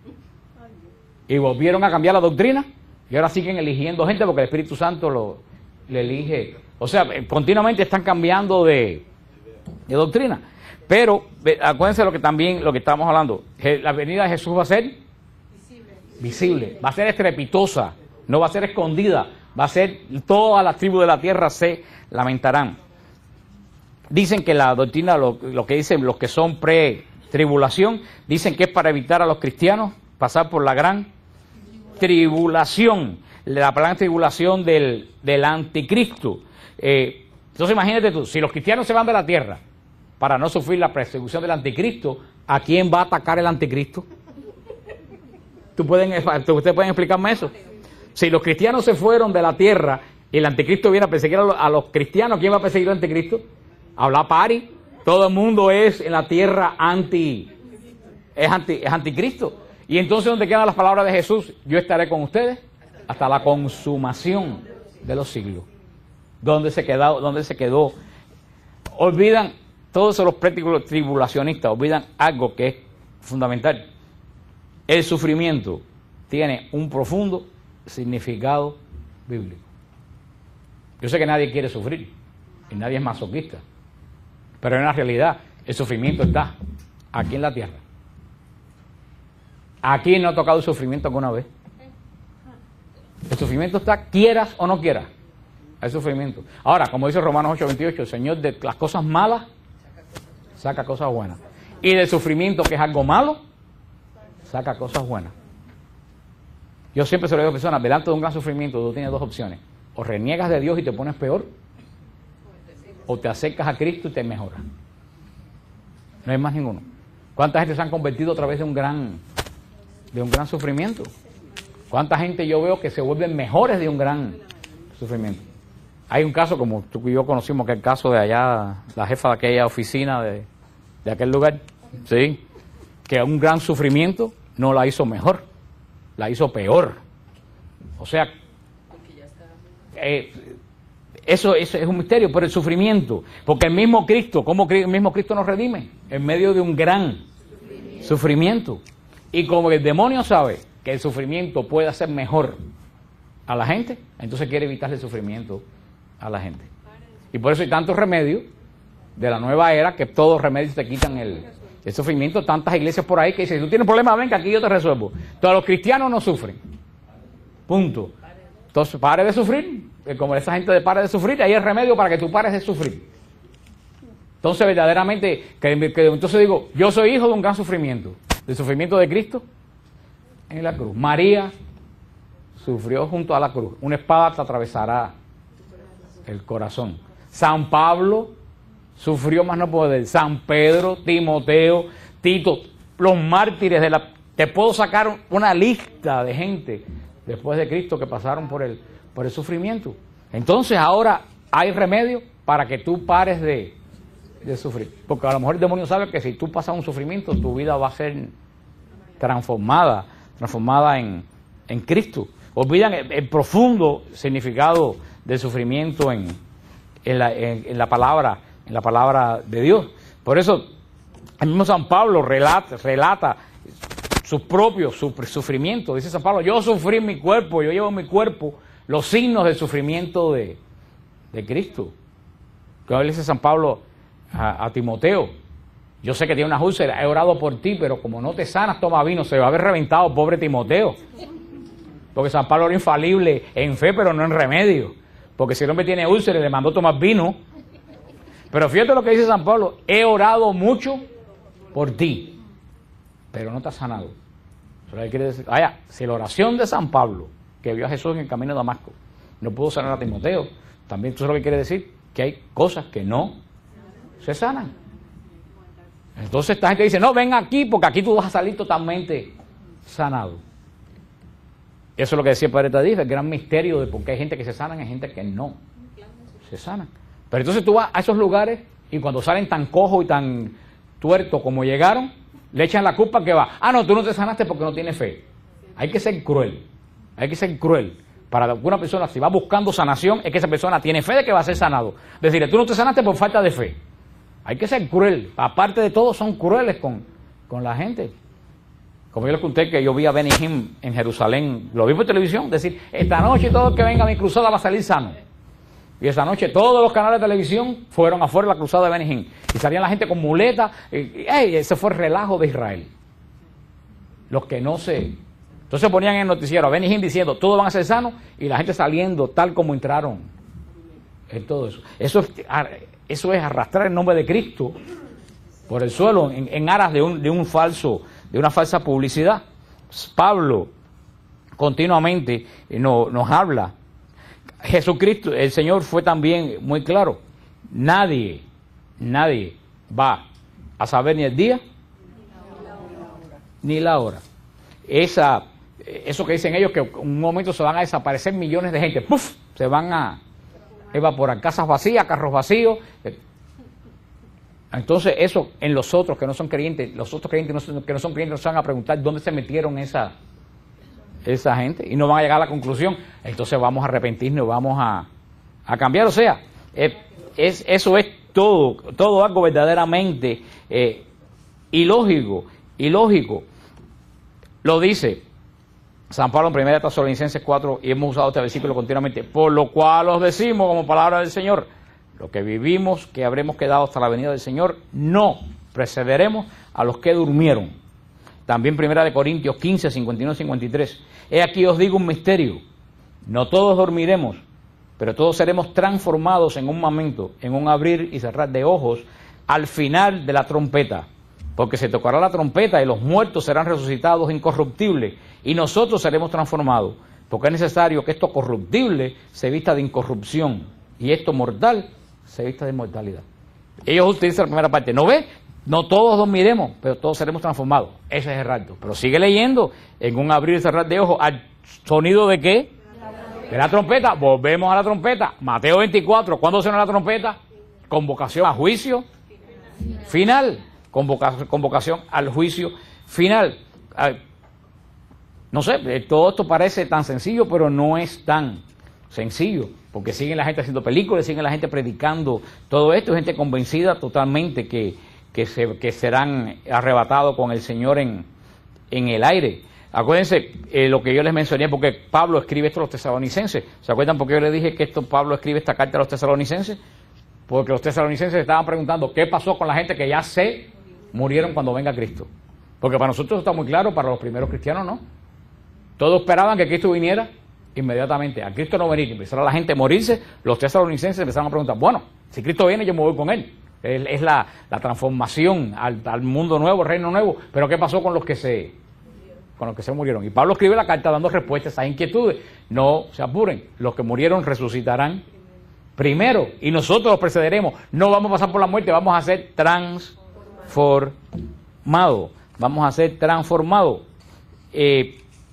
Y volvieron a cambiar la doctrina y ahora siguen eligiendo gente porque el Espíritu Santo lo, le elige. O sea, continuamente están cambiando de, de doctrina. Pero acuérdense lo que también, lo que estamos hablando. La venida de Jesús va a ser visible. visible, va a ser estrepitosa, no va a ser escondida, va a ser, todas las tribus de la tierra se lamentarán. Dicen que la doctrina, lo, lo que dicen los que son pre-tribulación, dicen que es para evitar a los cristianos pasar por la gran tribulación, la gran tribulación del, del anticristo. Eh, entonces imagínate tú, si los cristianos se van de la tierra para no sufrir la persecución del anticristo, ¿a quién va a atacar el anticristo? ¿Tú pueden, ¿Ustedes pueden explicarme eso? Si los cristianos se fueron de la tierra y el anticristo viene a perseguir a los, a los cristianos, ¿quién va a perseguir al anticristo? Habla pari, todo el mundo es en la tierra anti, es, anti, es anticristo. Y entonces, ¿dónde quedan las palabras de Jesús? Yo estaré con ustedes hasta la consumación de los siglos. ¿Dónde se quedó? ¿Dónde se quedó? Olvidan, todos los tribulacionistas olvidan algo que es fundamental. El sufrimiento tiene un profundo significado bíblico. Yo sé que nadie quiere sufrir y nadie es masoquista, pero en la realidad el sufrimiento está aquí en la tierra. Aquí no ha tocado el sufrimiento alguna vez. El sufrimiento está, quieras o no quieras, hay sufrimiento. Ahora, como dice Romanos ocho veintiocho, el Señor de las cosas malas saca cosas buenas. Y del sufrimiento, que es algo malo, saca cosas buenas. Yo siempre se lo digo a personas, delante de un gran sufrimiento tú tienes dos opciones. O reniegas de Dios y te pones peor, o te acercas a Cristo y te mejoras. No hay más ninguno. ¿Cuánta gente se han convertido a través de un gran, de un gran sufrimiento? ¿Cuánta gente yo veo que se vuelven mejores de un gran sufrimiento? Hay un caso, como tú y yo conocimos, que es el caso de allá, la jefa de aquella oficina de, de aquel lugar, ¿sí? Que un gran sufrimiento no la hizo mejor, la hizo peor. O sea, eh, eso, eso es un misterio, pero el sufrimiento, porque el mismo Cristo, ¿cómo el mismo Cristo nos redime? En medio de un gran sufrimiento. sufrimiento. Y como el demonio sabe que el sufrimiento puede hacer mejor a la gente, entonces quiere evitarle el sufrimiento a la gente. Y por eso hay tantos remedios de la nueva era, que todos los remedios te quitan el, el sufrimiento. Tantas iglesias por ahí que dicen, si tú tienes problemas, ven que aquí yo te resuelvo. Todos los cristianos no sufren. Punto. Entonces, pare de sufrir. Como esa gente de pare de sufrir, ahí hay remedio para que tú pares de sufrir. Entonces, verdaderamente, que, que entonces digo, yo soy hijo de un gran sufrimiento. ¿Del sufrimiento de Cristo? En la cruz. María sufrió junto a la cruz. Una espada te atravesará el corazón. San Pablo sufrió más no poder. San Pedro, Timoteo, Tito, los mártires de la... Te puedo sacar una lista de gente después de Cristo que pasaron por el, por el sufrimiento. Entonces ahora hay remedio para que tú pares de, de sufrir. Porque a lo mejor el demonio sabe que si tú pasas un sufrimiento, tu vida va a ser transformada, transformada en, en Cristo. Olvidan el, el profundo significado del sufrimiento en, en, la, en, en la palabra, en la palabra de Dios. Por eso el mismo San Pablo relata, relata sus propios sufrimientos. Dice San Pablo, yo sufrí en mi cuerpo, yo llevo en mi cuerpo los signos del sufrimiento de, de Cristo. Que le dice San Pablo a, a Timoteo, yo sé que tiene una úlcera, he orado por ti, pero como no te sanas, toma vino, se va a haber reventado, pobre Timoteo. Porque San Pablo era infalible en fe, pero no en remedio. Porque si el hombre tiene úlcera, le mandó tomar vino. Pero fíjate lo que dice San Pablo, he orado mucho por ti, pero no te has sanado. Eso quiere decir, vaya, si la oración de San Pablo, que vio a Jesús en el camino de Damasco, no pudo sanar a Timoteo, también eso es lo que quiere decir, que hay cosas que no se sanan. Entonces esta gente dice, no, ven aquí, porque aquí tú vas a salir totalmente sanado. Eso es lo que decía el Padre Tadif, el gran misterio de por qué hay gente que se sana y hay gente que no se sana. Pero entonces tú vas a esos lugares y cuando salen tan cojos y tan tuertos como llegaron, le echan la culpa que va. Ah, no, tú no te sanaste porque no tienes fe. Hay que ser cruel, hay que ser cruel. Para alguna persona, si va buscando sanación, es que esa persona tiene fe de que va a ser sanado. Decirle, tú no te sanaste por falta de fe. Hay que ser cruel. Aparte de todo, son crueles con, con la gente. Como yo les conté que yo vi a Benny Hinn en Jerusalén, lo vi por televisión, decir, esta noche todo el que venga a mi cruzada va a salir sano. Y esa noche todos los canales de televisión fueron afuera de la cruzada de Benny Hinn. Y salían la gente con muletas. Y, y, ¡ey! Ese fue el relajo de Israel. Los que no se... Entonces ponían en el noticiero a Benny Hinn diciendo, todos van a ser sanos, y la gente saliendo tal como entraron. En todo eso. Eso es, eso es arrastrar el nombre de Cristo por el suelo en, en aras de un, de un falso... de una falsa publicidad. Pablo continuamente nos, nos habla. Jesucristo, el Señor fue también muy claro. Nadie, nadie va a saber ni el día ni la hora. Esa, eso que dicen ellos, que en un momento se van a desaparecer millones de gente. ¡Puf! Se van a evaporar. Casas vacías, carros vacíos. Entonces eso en los otros que no son creyentes, los otros creyentes no son, que no son creyentes, nos van a preguntar dónde se metieron esa, esa gente y no van a llegar a la conclusión, entonces vamos a arrepentirnos, vamos a, a cambiar. O sea, es, es, eso es todo, todo algo verdaderamente eh, ilógico, ilógico. Lo dice San Pablo en primera Tesalonicenses cuatro, y hemos usado este versículo continuamente, por lo cual os decimos como palabra del Señor, lo que vivimos, que habremos quedado hasta la venida del Señor, no precederemos a los que durmieron. También primera de Corintios quince, cincuenta y uno, cincuenta y tres. He aquí os digo un misterio. No todos dormiremos, pero todos seremos transformados en un momento, en un abrir y cerrar de ojos, al final de la trompeta. Porque se tocará la trompeta y los muertos serán resucitados incorruptibles y nosotros seremos transformados. Porque es necesario que esto corruptible se vista de incorrupción y esto mortal se vista de inmortalidad. Ellos utilizan la primera parte. ¿No ve? No todos dormiremos, pero todos seremos transformados. Ese es el rapto. Pero sigue leyendo en un abrir y cerrar de ojos al sonido de ¿qué? De la trompeta. Volvemos a la trompeta. Mateo veinticuatro. ¿Cuándo suena la trompeta? Convocación a juicio final. Convoca, convocación al juicio final. No sé, todo esto parece tan sencillo, pero no es tan sencillo, porque siguen la gente haciendo películas, siguen la gente predicando todo esto, gente convencida totalmente que, que, se, que serán arrebatados con el Señor en, en el aire. Acuérdense eh, lo que yo les mencioné, porque Pablo escribe esto a los tesalonicenses. ¿Se acuerdan por qué yo les dije que esto Pablo escribe esta carta a los tesalonicenses? Porque los tesalonicenses estaban preguntando qué pasó con la gente que ya se murieron cuando venga Cristo. Porque para nosotros está muy claro, para los primeros cristianos no. Todos esperaban que Cristo viniera inmediatamente. A Cristo no venir, empezara la gente a morirse. Los tesalonicenses empezaron a preguntar, bueno, si Cristo viene yo me voy con él. Es, es la, la transformación al, al mundo nuevo, reino nuevo. Pero ¿qué pasó con los que se con los que se murieron? Y Pablo escribe la carta dando respuestas a esas inquietudes. No se apuren, los que murieron resucitarán primero y nosotros los precederemos. No vamos a pasar por la muerte, vamos a ser transformados. Vamos a ser transformados. Eh,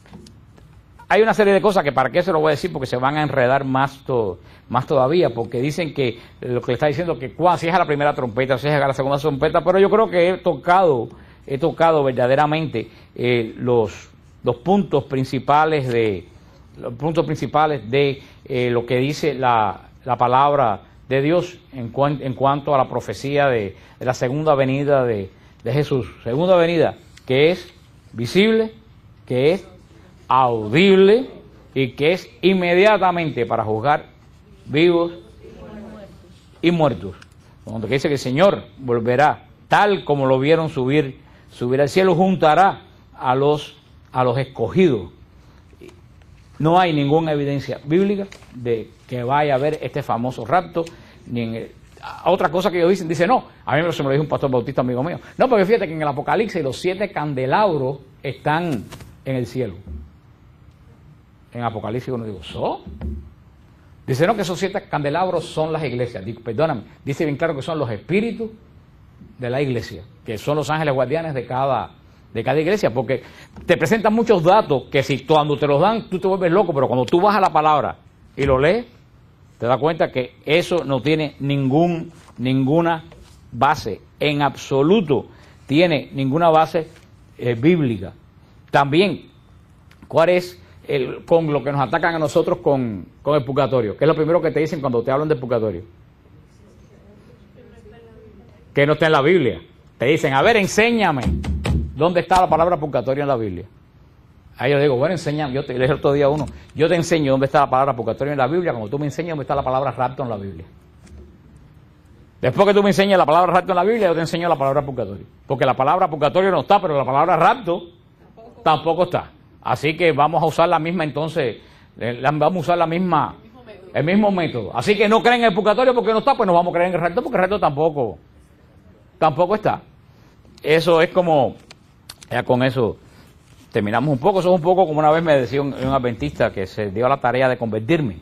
hay una serie de cosas que para qué se lo voy a decir, porque se van a enredar más, to, más todavía, porque dicen que lo que le está diciendo que cuando, si es a la primera trompeta, si es a la segunda trompeta, pero yo creo que he tocado, he tocado verdaderamente eh, los, los puntos principales de los puntos principales de eh, lo que dice la, la palabra de Dios en, cuan, en cuanto a la profecía de, de la segunda venida de, de Jesús. Segunda venida que es visible, que es audible y que es inmediatamente para juzgar vivos y muertos. Cuando dice que el Señor volverá tal como lo vieron subir, subir al cielo, juntará a los, a los escogidos. No hay ninguna evidencia bíblica de que vaya a haber este famoso rapto, ni en el, otra cosa que ellos dicen, dice no, a mí me lo dijo un pastor bautista amigo mío, no, porque fíjate que en el Apocalipsis los siete candelabros están en el cielo. En Apocalipsis uno digo, ¿so? Dice no, que esos siete candelabros son las iglesias. Digo, perdóname, dice bien claro que son los espíritus de la iglesia, que son los ángeles guardianes de cada, de cada iglesia, porque te presentan muchos datos que si cuando te los dan tú te vuelves loco, pero cuando tú vas a la palabra y lo lees, te das cuenta que eso no tiene ningún, ninguna base, en absoluto tiene ninguna base eh, bíblica. También, ¿cuál es el, con lo que nos atacan a nosotros con, con el purgatorio? ¿Qué es lo primero que te dicen cuando te hablan del purgatorio? Que no está en la Biblia. Te dicen, a ver, enséñame dónde está la palabra purgatorio en la Biblia. Ahí yo digo, bueno, enséñame, yo te le dije el otro día a uno, yo te enseño dónde está la palabra purgatorio en la Biblia, cuando tú me enseñas dónde está la palabra rapto en la Biblia. Después que tú me enseñas la palabra rapto en la Biblia, yo te enseño la palabra purgatorio. Porque la palabra purgatorio no está, pero la palabra rapto tampoco, tampoco está. Así que vamos a usar la misma, entonces, vamos a usar la misma, el mismo método. Así que no creen en el purgatorio porque no está, pues no vamos a creer en el rapto porque el rapto tampoco, tampoco está. Eso es como, ya con eso terminamos un poco. Eso es un poco como una vez me decía un, un adventista que se dio la tarea de convertirme.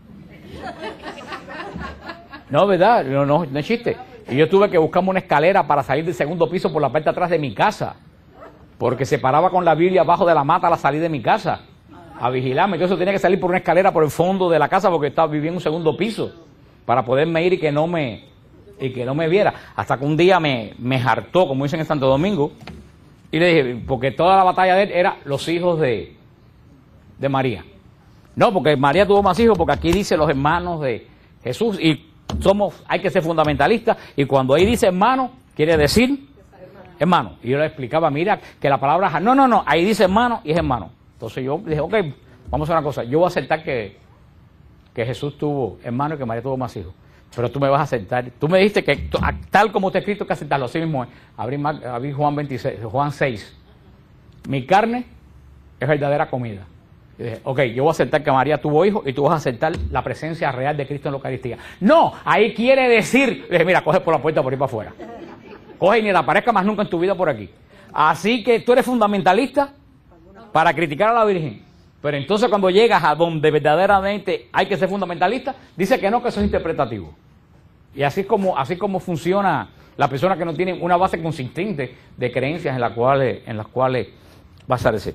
No, ¿verdad? No, no, no es chiste. Y yo tuve que buscarme una escalera para salir del segundo piso por la parte de atrás de mi casa. Porque se paraba con la Biblia abajo de la mata a la salida de mi casa. A vigilarme. Entonces tenía que salir por una escalera por el fondo de la casa porque estaba viviendo en un segundo piso. Para poderme ir y que no me, y que no me viera. Hasta que un día me, me hartó, como dicen en Santo Domingo. Y le dije, porque toda la batalla de él era los hijos de, de María. No, porque María tuvo más hijos, porque aquí dice los hermanos de Jesús. Y somos, hay que ser fundamentalistas, y cuando ahí dice hermano, quiere decir hermano. Y yo le explicaba, mira, que la palabra, no, no, no, ahí dice hermano y es hermano. Entonces yo dije, ok, vamos a hacer una cosa, yo voy a aceptar que, que Jesús tuvo hermano y que María tuvo más hijos, pero tú me vas a aceptar, tú me dijiste que tal como está escrito que aceptarlo, así mismo es. Abrí, abrí Juan veintiséis, Juan seis, mi carne es verdadera comida. Y dije, ok, yo voy a aceptar que María tuvo hijos y tú vas a aceptar la presencia real de Cristo en la Eucaristía. No, ahí quiere decir, dije, mira, coge por la puerta por ir para afuera. Coge y ni le aparezca más nunca en tu vida por aquí. Así que tú eres fundamentalista para criticar a la Virgen. Pero entonces cuando llegas a donde verdaderamente hay que ser fundamentalista, dice que no, que eso es interpretativo. Y así es como, así como funciona la persona que no tiene una base consistente de creencias en las cuales, en las cuales basarse.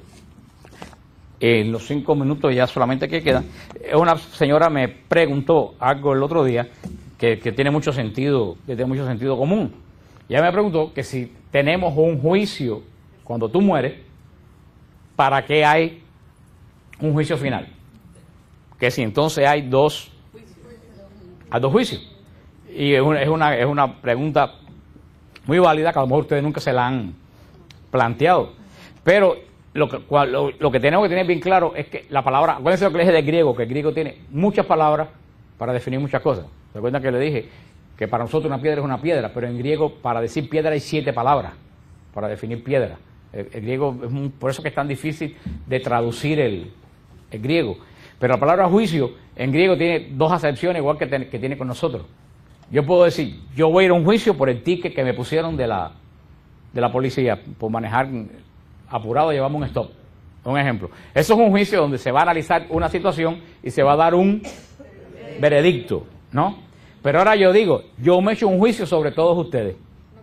En los cinco minutos ya solamente que quedan, una señora me preguntó algo el otro día que, que tiene mucho sentido, que tiene mucho sentido común. Ella me preguntó que si tenemos un juicio cuando tú mueres, ¿para qué hay un juicio final? Que si entonces hay dos, hay dos juicios. Y es una, es una, es una pregunta muy válida que a lo mejor ustedes nunca se la han planteado. Pero Lo que, lo, lo que tenemos que tener bien claro es que la palabra, acuérdense lo que le dije del griego, que el griego tiene muchas palabras para definir muchas cosas. Recuerdan que le dije que para nosotros una piedra es una piedra, pero en griego para decir piedra hay siete palabras para definir piedra. El, el griego es un, por eso que es tan difícil de traducir el, el griego. Pero la palabra juicio en griego tiene dos acepciones igual que, ten, que tiene con nosotros. Yo puedo decir, yo voy a ir a un juicio por el ticket que me pusieron de la, de la policía por manejar apurado, llevamos un stop. Un ejemplo. Eso es un juicio donde se va a analizar una situación y se va a dar un veredicto, ¿no? Pero ahora yo digo, yo me he hecho un juicio sobre todos ustedes.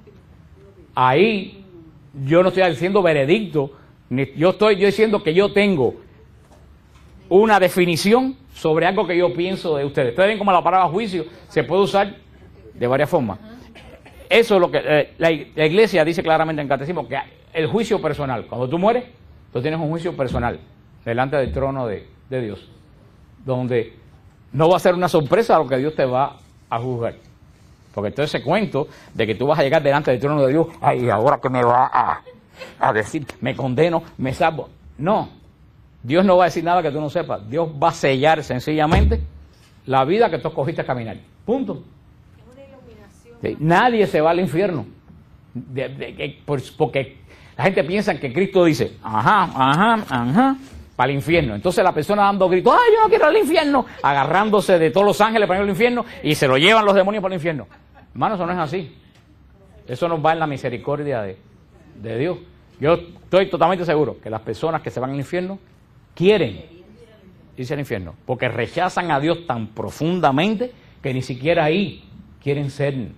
Ahí yo no estoy diciendo veredicto, ni, yo estoy yo diciendo que yo tengo una definición sobre algo que yo pienso de ustedes. Ustedes ven como la palabra juicio se puede usar de varias formas. Eso es lo que eh, la, la iglesia dice claramente en el catecismo, que el juicio personal, cuando tú mueres, tú tienes un juicio personal delante del trono de, de Dios, donde no va a ser una sorpresa lo que Dios te va a juzgar. Porque entonces ese cuento de que tú vas a llegar delante del trono de Dios, ay, ahora que me va a, a decir, me condeno, me salvo. No, Dios no va a decir nada que tú no sepas. Dios va a sellar sencillamente la vida que tú escogiste a caminar. Punto. Sí, nadie se va al infierno. De, de, de, por, porque la gente piensa que Cristo dice, ajá, ajá, ajá, para el infierno. Entonces la persona dando gritos, ay, yo no quiero ir al infierno, agarrándose de todos los ángeles para ir al infierno y se lo llevan los demonios para el infierno. Hermano, eso no es así. Eso nos va en la misericordia de, de Dios. Yo estoy totalmente seguro que las personas que se van al infierno quieren irse al infierno, porque rechazan a Dios tan profundamente que ni siquiera ahí quieren ser,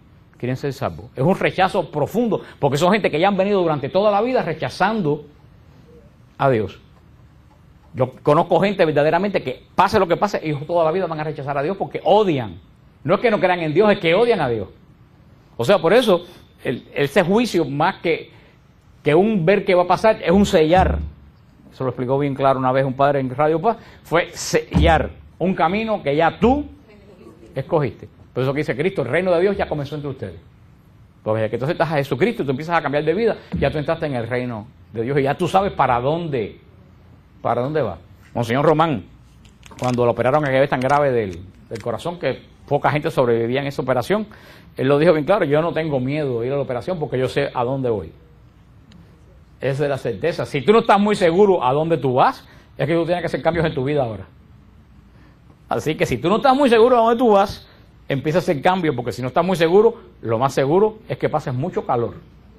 quieren ser salvos. Es un rechazo profundo, porque son gente que ya han venido durante toda la vida rechazando a Dios. Yo conozco gente verdaderamente que pase lo que pase, ellos toda la vida van a rechazar a Dios porque odian. No es que no crean en Dios, es que odian a Dios. O sea, por eso, el, ese juicio, más que, que un ver qué va a pasar, es un sellar. Eso lo explicó bien claro una vez un padre en Radio Paz. Fue sellar un camino que ya tú escogiste. Por eso que dice Cristo, el reino de Dios ya comenzó entre ustedes. Porque desde que tú aceptas a Jesucristo y tú empiezas a cambiar de vida, ya tú entraste en el reino de Dios y ya tú sabes para dónde, para dónde va. Monseñor Román, cuando lo operaron aquella vez tan grave del, del corazón, que poca gente sobrevivía en esa operación, él lo dijo bien claro, yo no tengo miedo de ir a la operación porque yo sé a dónde voy. Esa es la certeza. Si tú no estás muy seguro a dónde tú vas, es que tú tienes que hacer cambios en tu vida ahora. Así que si tú no estás muy seguro a dónde tú vas, empieza a hacer cambios, porque si no estás muy seguro, lo más seguro es que pases mucho calor.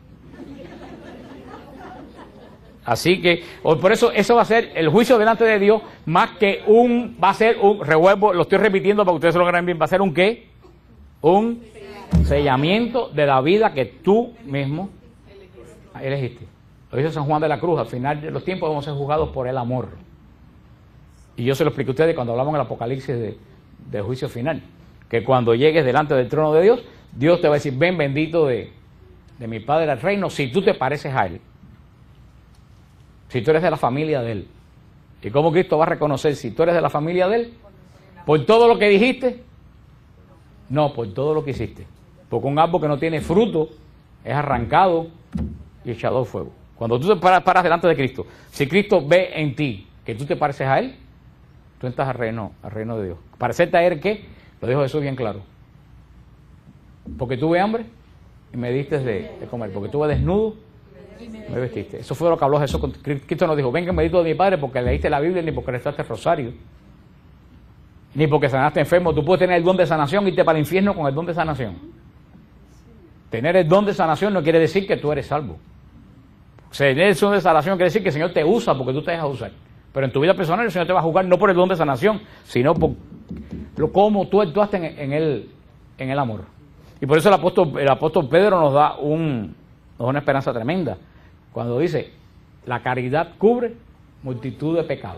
Así que, por eso, eso va a ser el juicio delante de Dios, más que un, va a ser un, revuelvo, lo estoy repitiendo para que ustedes se lo graben bien, va a ser un ¿qué? Un sellamiento de la vida que tú mismo elegiste. Lo dice San Juan de la Cruz, al final de los tiempos vamos a ser juzgados por el amor. Y yo se lo expliqué a ustedes cuando hablamos en el Apocalipsis de, del juicio final, que cuando llegues delante del trono de Dios, Dios te va a decir, ven bendito de, de mi Padre al reino, si tú te pareces a Él. Si tú eres de la familia de Él. ¿Y cómo Cristo va a reconocer si tú eres de la familia de Él? ¿Por todo lo que dijiste? No, por todo lo que hiciste. Porque un árbol que no tiene fruto es arrancado y echado al fuego. Cuando tú te paras, paras delante de Cristo, si Cristo ve en ti que tú te pareces a Él, tú entras al reino, al reino de Dios. ¿Parecerte a Él qué? Lo dijo Jesús bien claro. Porque tuve hambre y me diste de, de comer. Porque tuve desnudo me vestiste. Eso fue lo que habló Jesús. Cristo nos dijo, venga bendito de mi Padre porque leíste la Biblia, ni porque rezaste el rosario, ni porque sanaste enfermo. Tú puedes tener el don de sanación y irte para el infierno con el don de sanación. Tener el don de sanación no quiere decir que tú eres salvo. Tener el don de sanación quiere decir que el Señor te usa porque tú te dejas usar. Pero en tu vida personal el Señor te va a juzgar no por el don de sanación, sino por lo, cómo tú actuaste en, en, el, en el amor. Y por eso el apóstol, el apóstol Pedro nos da, un, nos da una esperanza tremenda. Cuando dice, la caridad cubre multitud de pecados.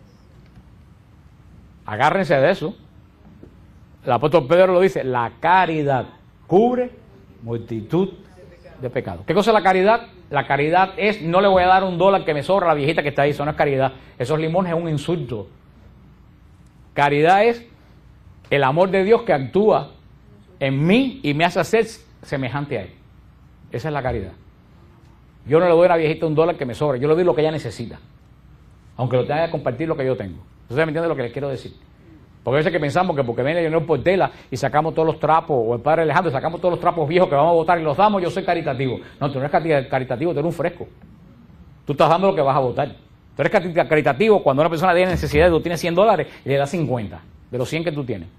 Agárrense de eso. El apóstol Pedro lo dice, la caridad cubre multitud de pecados. ¿Qué cosa es la caridad? La caridad es, no le voy a dar un dólar que me sobra a la viejita que está ahí, eso no es caridad. Esos limones es un insulto. Caridad es el amor de Dios que actúa en mí y me hace ser semejante a Él. Esa es la caridad. Yo no le doy a la viejita un dólar que me sobra, yo le doy lo que ella necesita, aunque lo tenga que compartir lo que yo tengo. ¿Ustedes me entienden lo que les quiero decir? Porque a veces que pensamos que porque viene Leonel Portela y sacamos todos los trapos, o el padre Alejandro, y sacamos todos los trapos viejos que vamos a botar y los damos, yo soy caritativo. No, tú no eres caritativo, tú eres un fresco. Tú estás dando lo que vas a votar. Tú eres caritativo cuando una persona tiene necesidad, tú tienes cien dólares y le das cincuenta de los cien que tú tienes.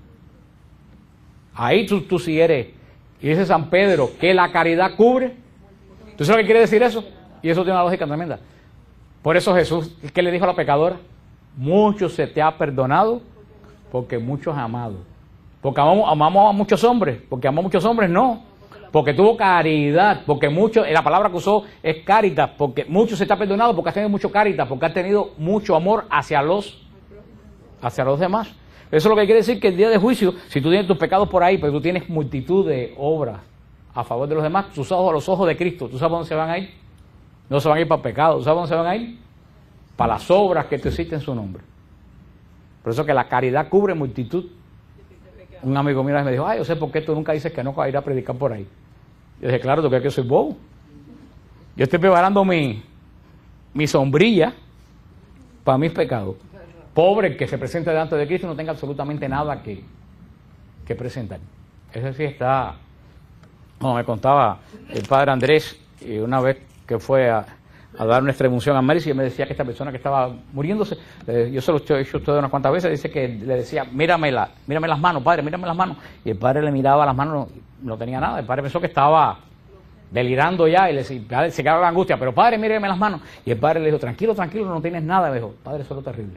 Ahí tú, tú sí eres. Y dice San Pedro que la caridad cubre. ¿Tú sabes lo que quiere decir eso? Y eso tiene una lógica tremenda. Por eso Jesús, ¿qué le dijo a la pecadora? Mucho se te ha perdonado porque muchos amado. Porque amamos, amamos a muchos hombres. Porque amamos a muchos hombres, no. Porque tuvo caridad. Porque mucho, la palabra que usó es caritas. Porque mucho se te ha perdonado porque has tenido mucho caritas. Porque has tenido mucho amor hacia los, hacia los demás. Eso es lo que quiere decir que el día de juicio, si tú tienes tus pecados por ahí, pero tú tienes multitud de obras a favor de los demás, tus ojos a los ojos de Cristo, ¿tú sabes dónde se van a ir? No se van a ir para el pecado, ¿tú sabes dónde se van a ir? Para las obras que tú hiciste en su nombre. Por eso que la caridad cubre multitud. Un amigo mío me dijo, ay, yo sé por qué tú nunca dices que no vas a ir a predicar por ahí. Yo dije, claro, ¿tú crees que soy bobo? Yo estoy preparando mi, mi sombrilla para mis pecados. Pobre que se presente delante de Cristo y no tenga absolutamente nada que, que presentar. Ese sí está, como me contaba el padre Andrés, y una vez que fue a, a dar una extremunción a Mary, y me decía que esta persona que estaba muriéndose, eh, yo se lo he hecho a ustedes unas cuantas veces, dice que le decía, mírame, la, mírame las manos, padre, mírame las manos. Y el padre le miraba las manos, no, no tenía nada. El padre pensó que estaba delirando ya y le decía, se quedaba la angustia, pero padre, mírame las manos. Y el padre le dijo, tranquilo, tranquilo, no tienes nada. Me dijo, padre, eso es lo terrible.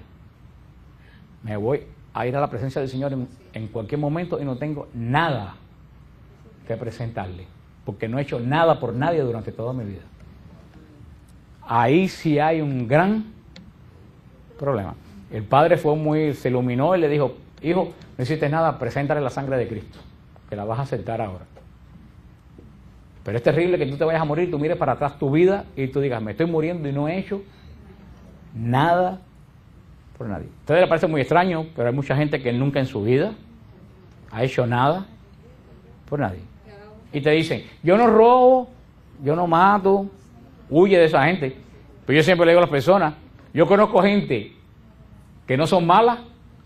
Me voy a ir a la presencia del Señor en, en cualquier momento y no tengo nada, que presentarle, porque no he hecho nada por nadie durante toda mi vida. Ahí sí hay un gran problema. El padre fue muy, se iluminó y le dijo, hijo, no hiciste nada, preséntale la sangre de Cristo, que la vas a aceptar ahora. Pero es terrible que tú te vayas a morir, tú mires para atrás tu vida y tú digas, me estoy muriendo y no he hecho nada por nadie. A ustedes les parece muy extraño, pero hay mucha gente que nunca en su vida ha hecho nada por nadie. Y te dicen, yo no robo, yo no mato, huye de esa gente. Pero yo siempre le digo a las personas, yo conozco gente que no son malas,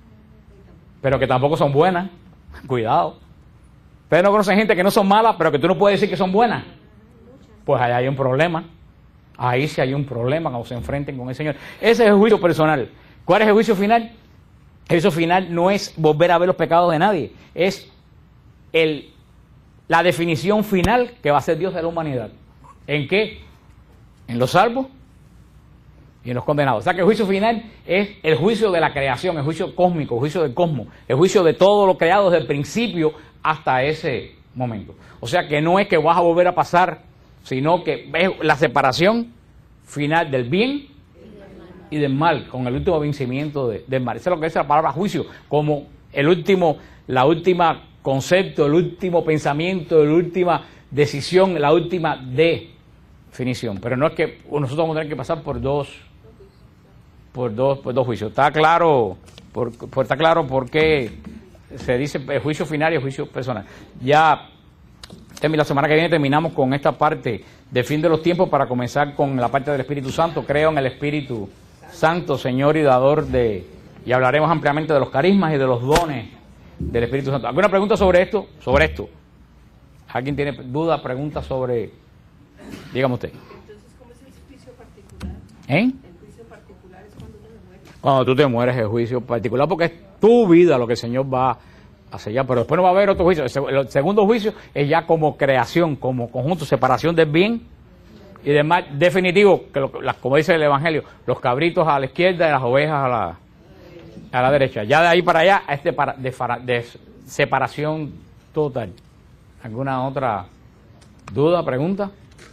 pero que tampoco son buenas. Cuidado. Ustedes no conocen gente que no son malas, pero que tú no puedes decir que son buenas. Pues ahí hay un problema. Ahí sí hay un problema cuando se enfrenten con el Señor. Ese es el juicio personal. ¿Cuál es el juicio final? El juicio final no es volver a ver los pecados de nadie. Es el, la definición final que va a hacer Dios de la humanidad. ¿En qué? En los salvos y en los condenados. O sea que el juicio final es el juicio de la creación, el juicio cósmico, el juicio del cosmos, el juicio de todo lo creado desde el principio hasta ese momento. O sea que no es que vas a volver a pasar, sino que es la separación final del bien y del mal, con el último vencimiento de, del mal. Eso es lo que es la palabra juicio, como el último, la última concepto, el último pensamiento, la última decisión, la última definición. Pero no es que nosotros vamos a tener que pasar por dos, por dos, por dos juicios. Está claro, por, por, está claro por qué se dice el juicio final y el juicio personal. Ya la semana que viene terminamos con esta parte del fin de los tiempos para comenzar con la parte del Espíritu Santo. Creo en el Espíritu Santo, Señor y dador de... Y hablaremos ampliamente de los carismas y de los dones del Espíritu Santo. ¿Alguna pregunta sobre esto? Sobre esto. ¿Alguien tiene duda, pregunta sobre...? Dígame usted. Entonces, ¿cómo es el juicio particular? ¿Eh? El juicio particular es cuando uno se muere. Cuando tú te mueres, el juicio particular, porque es tu vida lo que el Señor va a sellar, pero después no va a haber otro juicio. El segundo juicio es ya como creación, como conjunto, separación del bien y del mal definitivo, que lo, las, como dice el Evangelio, los cabritos a la izquierda y las ovejas a la, a la derecha. Ya de ahí para allá es de, para, de, de separación total. ¿Alguna otra duda, pregunta?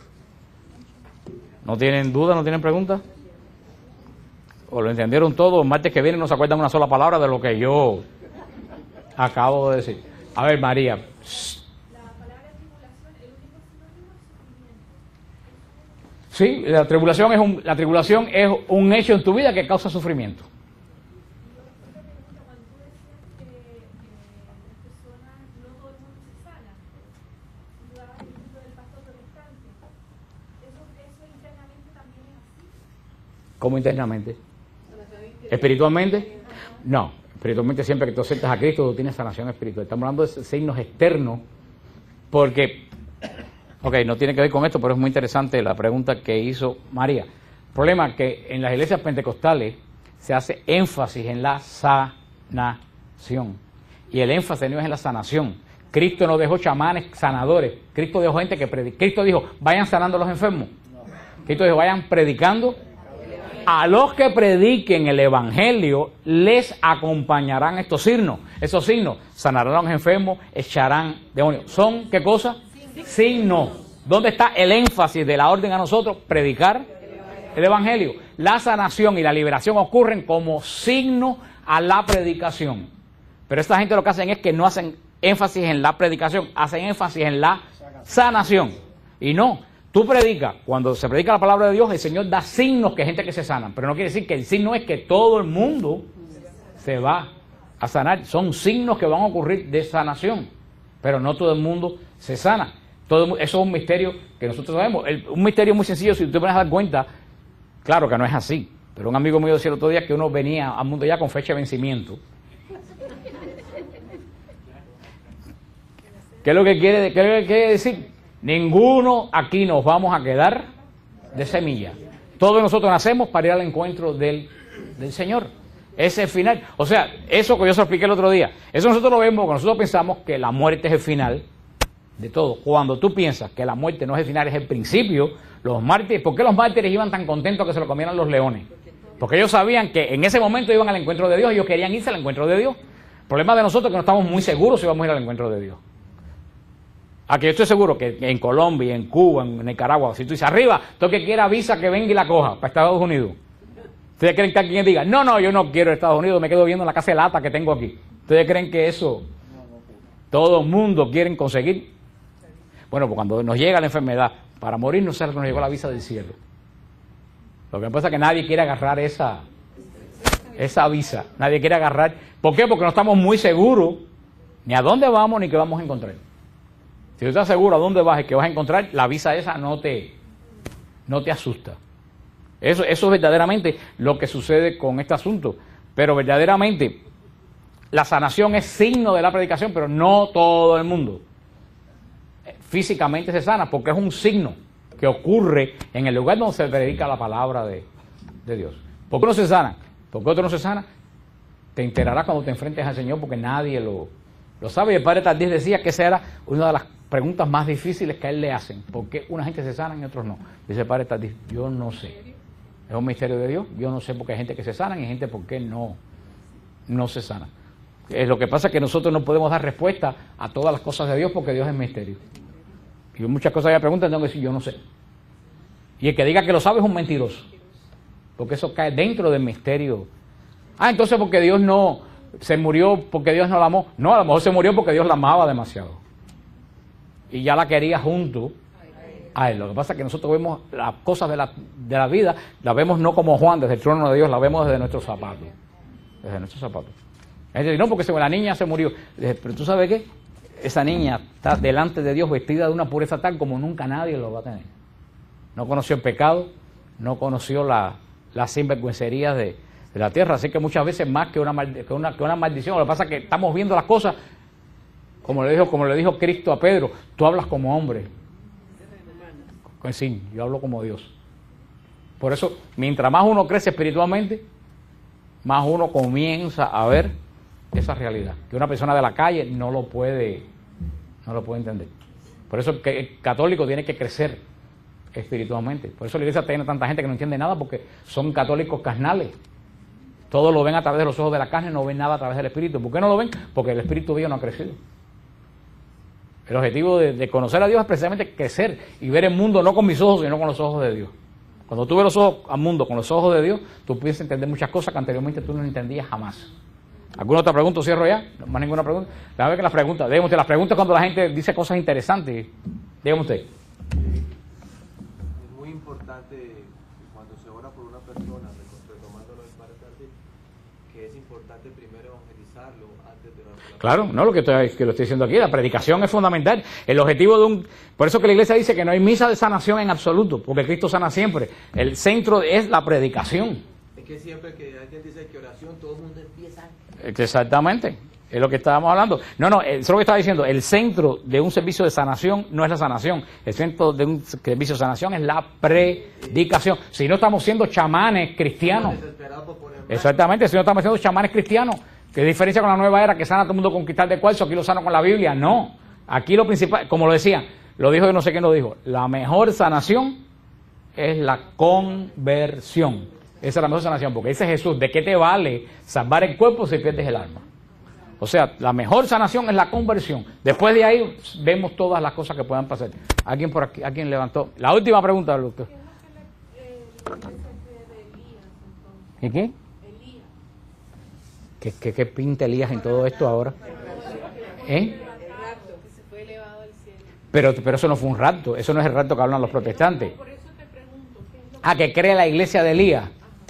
¿No tienen duda, no tienen pregunta? ¿O lo entendieron todo? El martes que viene no se acuerdan una sola palabra de lo que yo acabo de decir. A ver, María. La palabra tribulación, el único sinónimo es sufrimiento. Sí, la tribulación es un, la tribulación es un hecho en tu vida que causa sufrimiento. Yo te pregunto, cuando tú decías que eh, las personas, no todo el mundo se sana, tú dabas el ejemplo del pastor protestante, ¿eso, eso internamente también es así? ¿Cómo internamente? ¿Espiritualmente? No, espiritualmente siempre que tú aceptas a Cristo tú tienes sanación espiritual. Estamos hablando de signos externos porque, ok, no tiene que ver con esto, pero es muy interesante la pregunta que hizo María. El problema es que en las iglesias pentecostales se hace énfasis en la sanación y el énfasis no es en la sanación. Cristo no dejó chamanes sanadores, Cristo dejó gente que predica. Cristo dijo, vayan sanando a los enfermos. Cristo dijo, vayan predicando. A los que prediquen el Evangelio les acompañarán estos signos. Esos signos sanarán a los enfermos, echarán demonios. ¿Son qué cosa? Signos. ¿Dónde está el énfasis de la orden a nosotros? Predicar el Evangelio. La sanación y la liberación ocurren como signo a la predicación. Pero esta gente lo que hacen es que no hacen énfasis en la predicación, hacen énfasis en la sanación. Y no. Tú predicas, cuando se predica la palabra de Dios, el Señor da signos que hay gente que se sana, pero no quiere decir que el signo es que todo el mundo se va a sanar. Son signos que van a ocurrir de sanación, pero no todo el mundo se sana. Todo, eso es un misterio que nosotros sabemos. El, un misterio muy sencillo, si tú te vas a dar cuenta, claro que no es así, pero un amigo mío decía el otro día que uno venía al mundo ya con fecha de vencimiento. ¿Qué es lo que quiere, qué es lo que quiere decir? Ninguno aquí nos vamos a quedar de semilla. Todos nosotros nacemos para ir al encuentro del, del Señor. Ese es el final. O sea, eso que yo se lo expliqué el otro día, eso nosotros lo vemos porque nosotros pensamos que la muerte es el final de todo. Cuando tú piensas que la muerte no es el final, es el principio, los mártires, ¿por qué los mártires iban tan contentos que se lo comieran los leones? Porque ellos sabían que en ese momento iban al encuentro de Dios, ellos querían irse al encuentro de Dios. El problema de nosotros es que no estamos muy seguros si vamos a ir al encuentro de Dios. Aquí yo estoy seguro que en Colombia, en Cuba, en Nicaragua, si tú dices arriba, todo el que quiera visa que venga y la coja para Estados Unidos. ¿Ustedes creen que alguien diga, no, no, yo no quiero Estados Unidos, me quedo viendo la casa de lata que tengo aquí? ¿Ustedes creen que eso todo el mundo quiere conseguir? Bueno, pues cuando nos llega la enfermedad, para morir no sé que nos llegó la visa del cielo. Lo que pasa es que nadie quiere agarrar esa, esa visa, nadie quiere agarrar. ¿Por qué? Porque no estamos muy seguros ni a dónde vamos ni qué vamos a encontrar. Si tú estás seguro a dónde vas y qué vas a encontrar, la visa esa no te, no te asusta. Eso, eso es verdaderamente lo que sucede con este asunto. Pero verdaderamente la sanación es signo de la predicación, pero no todo el mundo físicamente se sana, porque es un signo que ocurre en el lugar donde se predica la palabra de, de Dios. ¿Por qué no se sana? ¿Por qué otro no se sana? Te enterarás cuando te enfrentes al Señor, porque nadie lo, lo sabe. Y el padre Tardís decía que esa era una de las preguntas más difíciles que a él le hacen. ¿Por qué una gente se sana y otros no? Dice el padre Tardís, yo no sé. Es un misterio de Dios. Yo no sé por qué hay gente que se sana y hay gente por qué no, no se sana. Eh, lo que pasa es que nosotros no podemos dar respuesta a todas las cosas de Dios porque Dios es misterio. Y muchas cosas que preguntan tengo que decir, yo no sé. Y el que diga que lo sabe es un mentiroso. Porque eso cae dentro del misterio. Ah, entonces porque Dios no se murió, porque Dios no la amó. No, a lo mejor se murió porque Dios la amaba demasiado. Y ya la quería junto a él. Lo que pasa es que nosotros vemos las cosas de la, de la vida, las vemos no como Juan, desde el trono de Dios, las vemos desde nuestros zapatos. Desde nuestros zapatos. Él dice, no, porque la niña se murió. Dice, pero ¿tú sabes qué? Esa niña está delante de Dios vestida de una pureza tal como nunca nadie lo va a tener. No conoció el pecado, no conoció la, las sinvergüencerías de, de la tierra. Así que muchas veces más que una, que, una, que una maldición. Lo que pasa es que estamos viendo las cosas, como le dijo, como le dijo Cristo a Pedro, tú hablas como hombre. Sí, yo hablo como Dios. Por eso, mientras más uno crece espiritualmente, más uno comienza a ver esa realidad. Que una persona de la calle no lo puede, no lo puede entender. Por eso que el católico tiene que crecer espiritualmente. Por eso la iglesia tiene tanta gente que no entiende nada, porque son católicos carnales. Todos lo ven a través de los ojos de la carne, no ven nada a través del espíritu. ¿Por qué no lo ven? Porque el espíritu de Dios no ha crecido. El objetivo de, de conocer a Dios es precisamente crecer y ver el mundo no con mis ojos, sino con los ojos de Dios. Cuando tú ves los ojos al mundo con los ojos de Dios, tú puedes entender muchas cosas que anteriormente tú no entendías jamás. ¿Alguna otra pregunta? ¿Cierro ya? ¿No más ninguna pregunta? Déjame ver que las preguntas. Dígame usted, las preguntas cuando la gente dice cosas interesantes. Dígame usted. Es muy importante cuando se ora por una persona, retomándolo del padre Tardís, que es importante primero evangelizarlo antes de orar por la Claro, no lo que, estoy, que lo estoy diciendo aquí, la predicación es fundamental. El objetivo de un... Por eso que la iglesia dice que no hay misa de sanación en absoluto, porque Cristo sana siempre. El centro es la predicación. Es que siempre que alguien dice que oración, todo el mundo empieza... Exactamente, es lo que estábamos hablando. No, no, eso es lo que estaba diciendo. El centro de un servicio de sanación no es la sanación. El centro de un servicio de sanación es la predicación. Si no estamos siendo chamanes cristianos. Exactamente, si no estamos siendo chamanes cristianos. ¿Qué diferencia con la nueva era que sana a todo el mundo con cristal de cuarzo? Aquí lo sano con la Biblia. No, aquí lo principal, como lo decía, lo dijo y no sé quién lo dijo, la mejor sanación es la conversión. Esa es la mejor sanación, porque dice Jesús, ¿de qué te vale salvar el cuerpo si pierdes el alma? O sea, la mejor sanación es la conversión. Después de ahí vemos todas las cosas que puedan pasar. ¿Alguien por aquí, alguien levantó? La última pregunta, doctor. ¿Y qué? ¿Qué, qué, qué pinta Elías en todo esto ahora? ¿Eh? Pero, pero eso no fue un rapto, eso no es el rapto que hablan los protestantes. Ah, que cree la iglesia de Elías.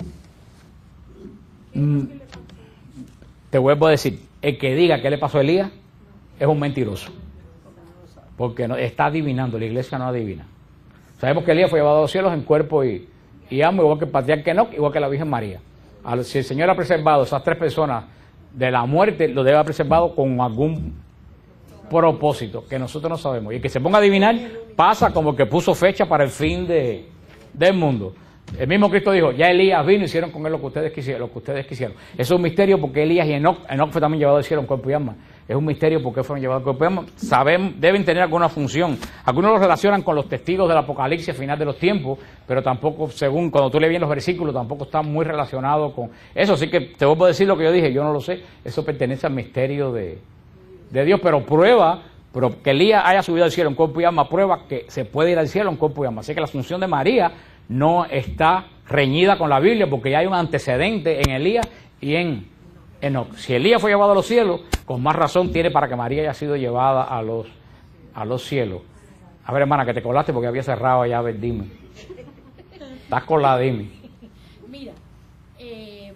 Mm, te vuelvo a decir, el que diga qué le pasó a Elías es un mentiroso. Porque no, está adivinando, la iglesia no adivina. Sabemos que Elías fue llevado a los cielos en cuerpo y, y alma, igual que el patriarca Enoc, igual que la Virgen María. Al, si el Señor ha preservado esas tres personas de la muerte, lo debe haber preservado con algún propósito que nosotros no sabemos. Y el que se ponga a adivinar pasa como que puso fecha para el fin de, del mundo. El mismo Cristo dijo, ya Elías vino y hicieron con él lo que ustedes quisieron. Lo que ustedes quisieron. Eso es un misterio porque Elías y Enoc, Enoc fue también llevado al cielo en cuerpo y alma. Es un misterio porque fueron llevados al cuerpo y alma. Saben, deben tener alguna función. Algunos los relacionan con los testigos del Apocalipsis al final de los tiempos, pero tampoco, según cuando tú lees bien los versículos, tampoco está muy relacionado con eso. Así que te vuelvo a decir lo que yo dije, yo no lo sé. Eso pertenece al misterio de, de Dios, pero prueba Pero que Elías haya subido al cielo en cuerpo y alma prueba que se puede ir al cielo en cuerpo y alma. Así que la asunción de María no está reñida con la Biblia, porque ya hay un antecedente en Elías y en Enoc. Si Elías fue llevado a los cielos, con más razón tiene para que María haya sido llevada a los, a los cielos. A ver, hermana, que te colaste porque había cerrado allá, a ver, dime. Estás colada, dime. Mira, eh,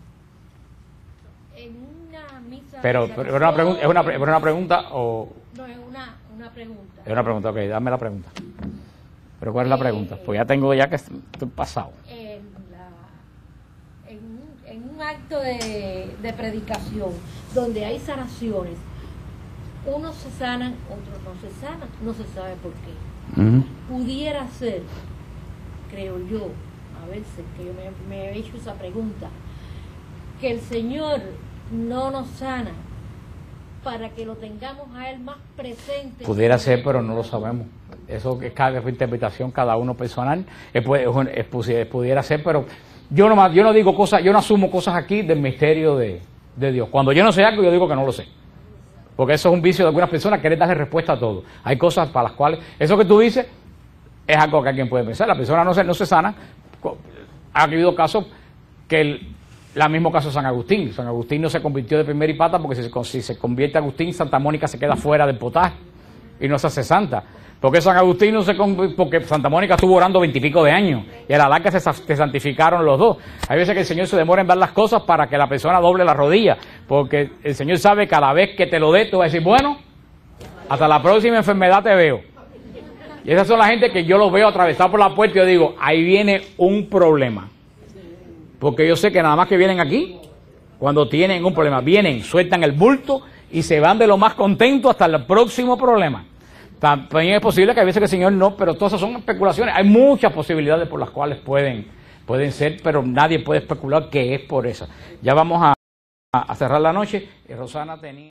en una misa... Pero, de pero ¿es una pregunta, es una, adoración- es una pregunta o...? No, es una, una pregunta. Es una pregunta, ok, dame la pregunta. Pero ¿cuál es la pregunta? Pues ya tengo ya que estoy pasado. En, la, en, un, en un acto de, de predicación donde hay sanaciones, unos se sanan, otros no se sanan, no se sabe por qué. Ujú. Pudiera ser, creo yo, a veces que yo me, me he hecho esa pregunta, que el Señor no nos sana para que lo tengamos a Él más presente. Pudiera ser, pero no lo sabemos. Eso es cada interpretación, cada uno personal. Es, pu- es un- es pusi- es pudiera ser, pero yo no, ma- yo no digo cosas, yo no asumo cosas aquí del misterio de, de Dios. Cuando yo no sé algo, yo digo que no lo sé. Porque eso es un vicio de algunas personas, querer darle respuesta a todo. Hay cosas para las cuales, eso que tú dices, es algo que alguien puede pensar. La persona no se, no se sana. Co- Ha habido casos que el, la mismo caso de San Agustín. San Agustín no se convirtió de primera y pata porque si se, si se convierte Agustín, Santa Mónica se queda fuera del potaje y no se hace santa. Porque San Agustín no se conv- porque Santa Mónica estuvo orando veintipico de años y a la larga se, sa- se santificaron los dos. Hay veces que el Señor se demora en dar las cosas para que la persona doble la rodilla, porque el Señor sabe que cada vez que te lo dé, tú vas a decir, bueno, hasta la próxima enfermedad te veo. Y esas son la gente que yo los veo atravesar por la puerta y yo digo, ahí viene un problema. Porque yo sé que nada más que vienen aquí, cuando tienen un problema, vienen, sueltan el bulto y se van de lo más contento hasta el próximo problema. También es posible que hay veces que el Señor no, pero todas esas son especulaciones. Hay muchas posibilidades por las cuales pueden, pueden ser, pero nadie puede especular que es por eso. Ya vamos a, a cerrar la noche y Rosana tenía...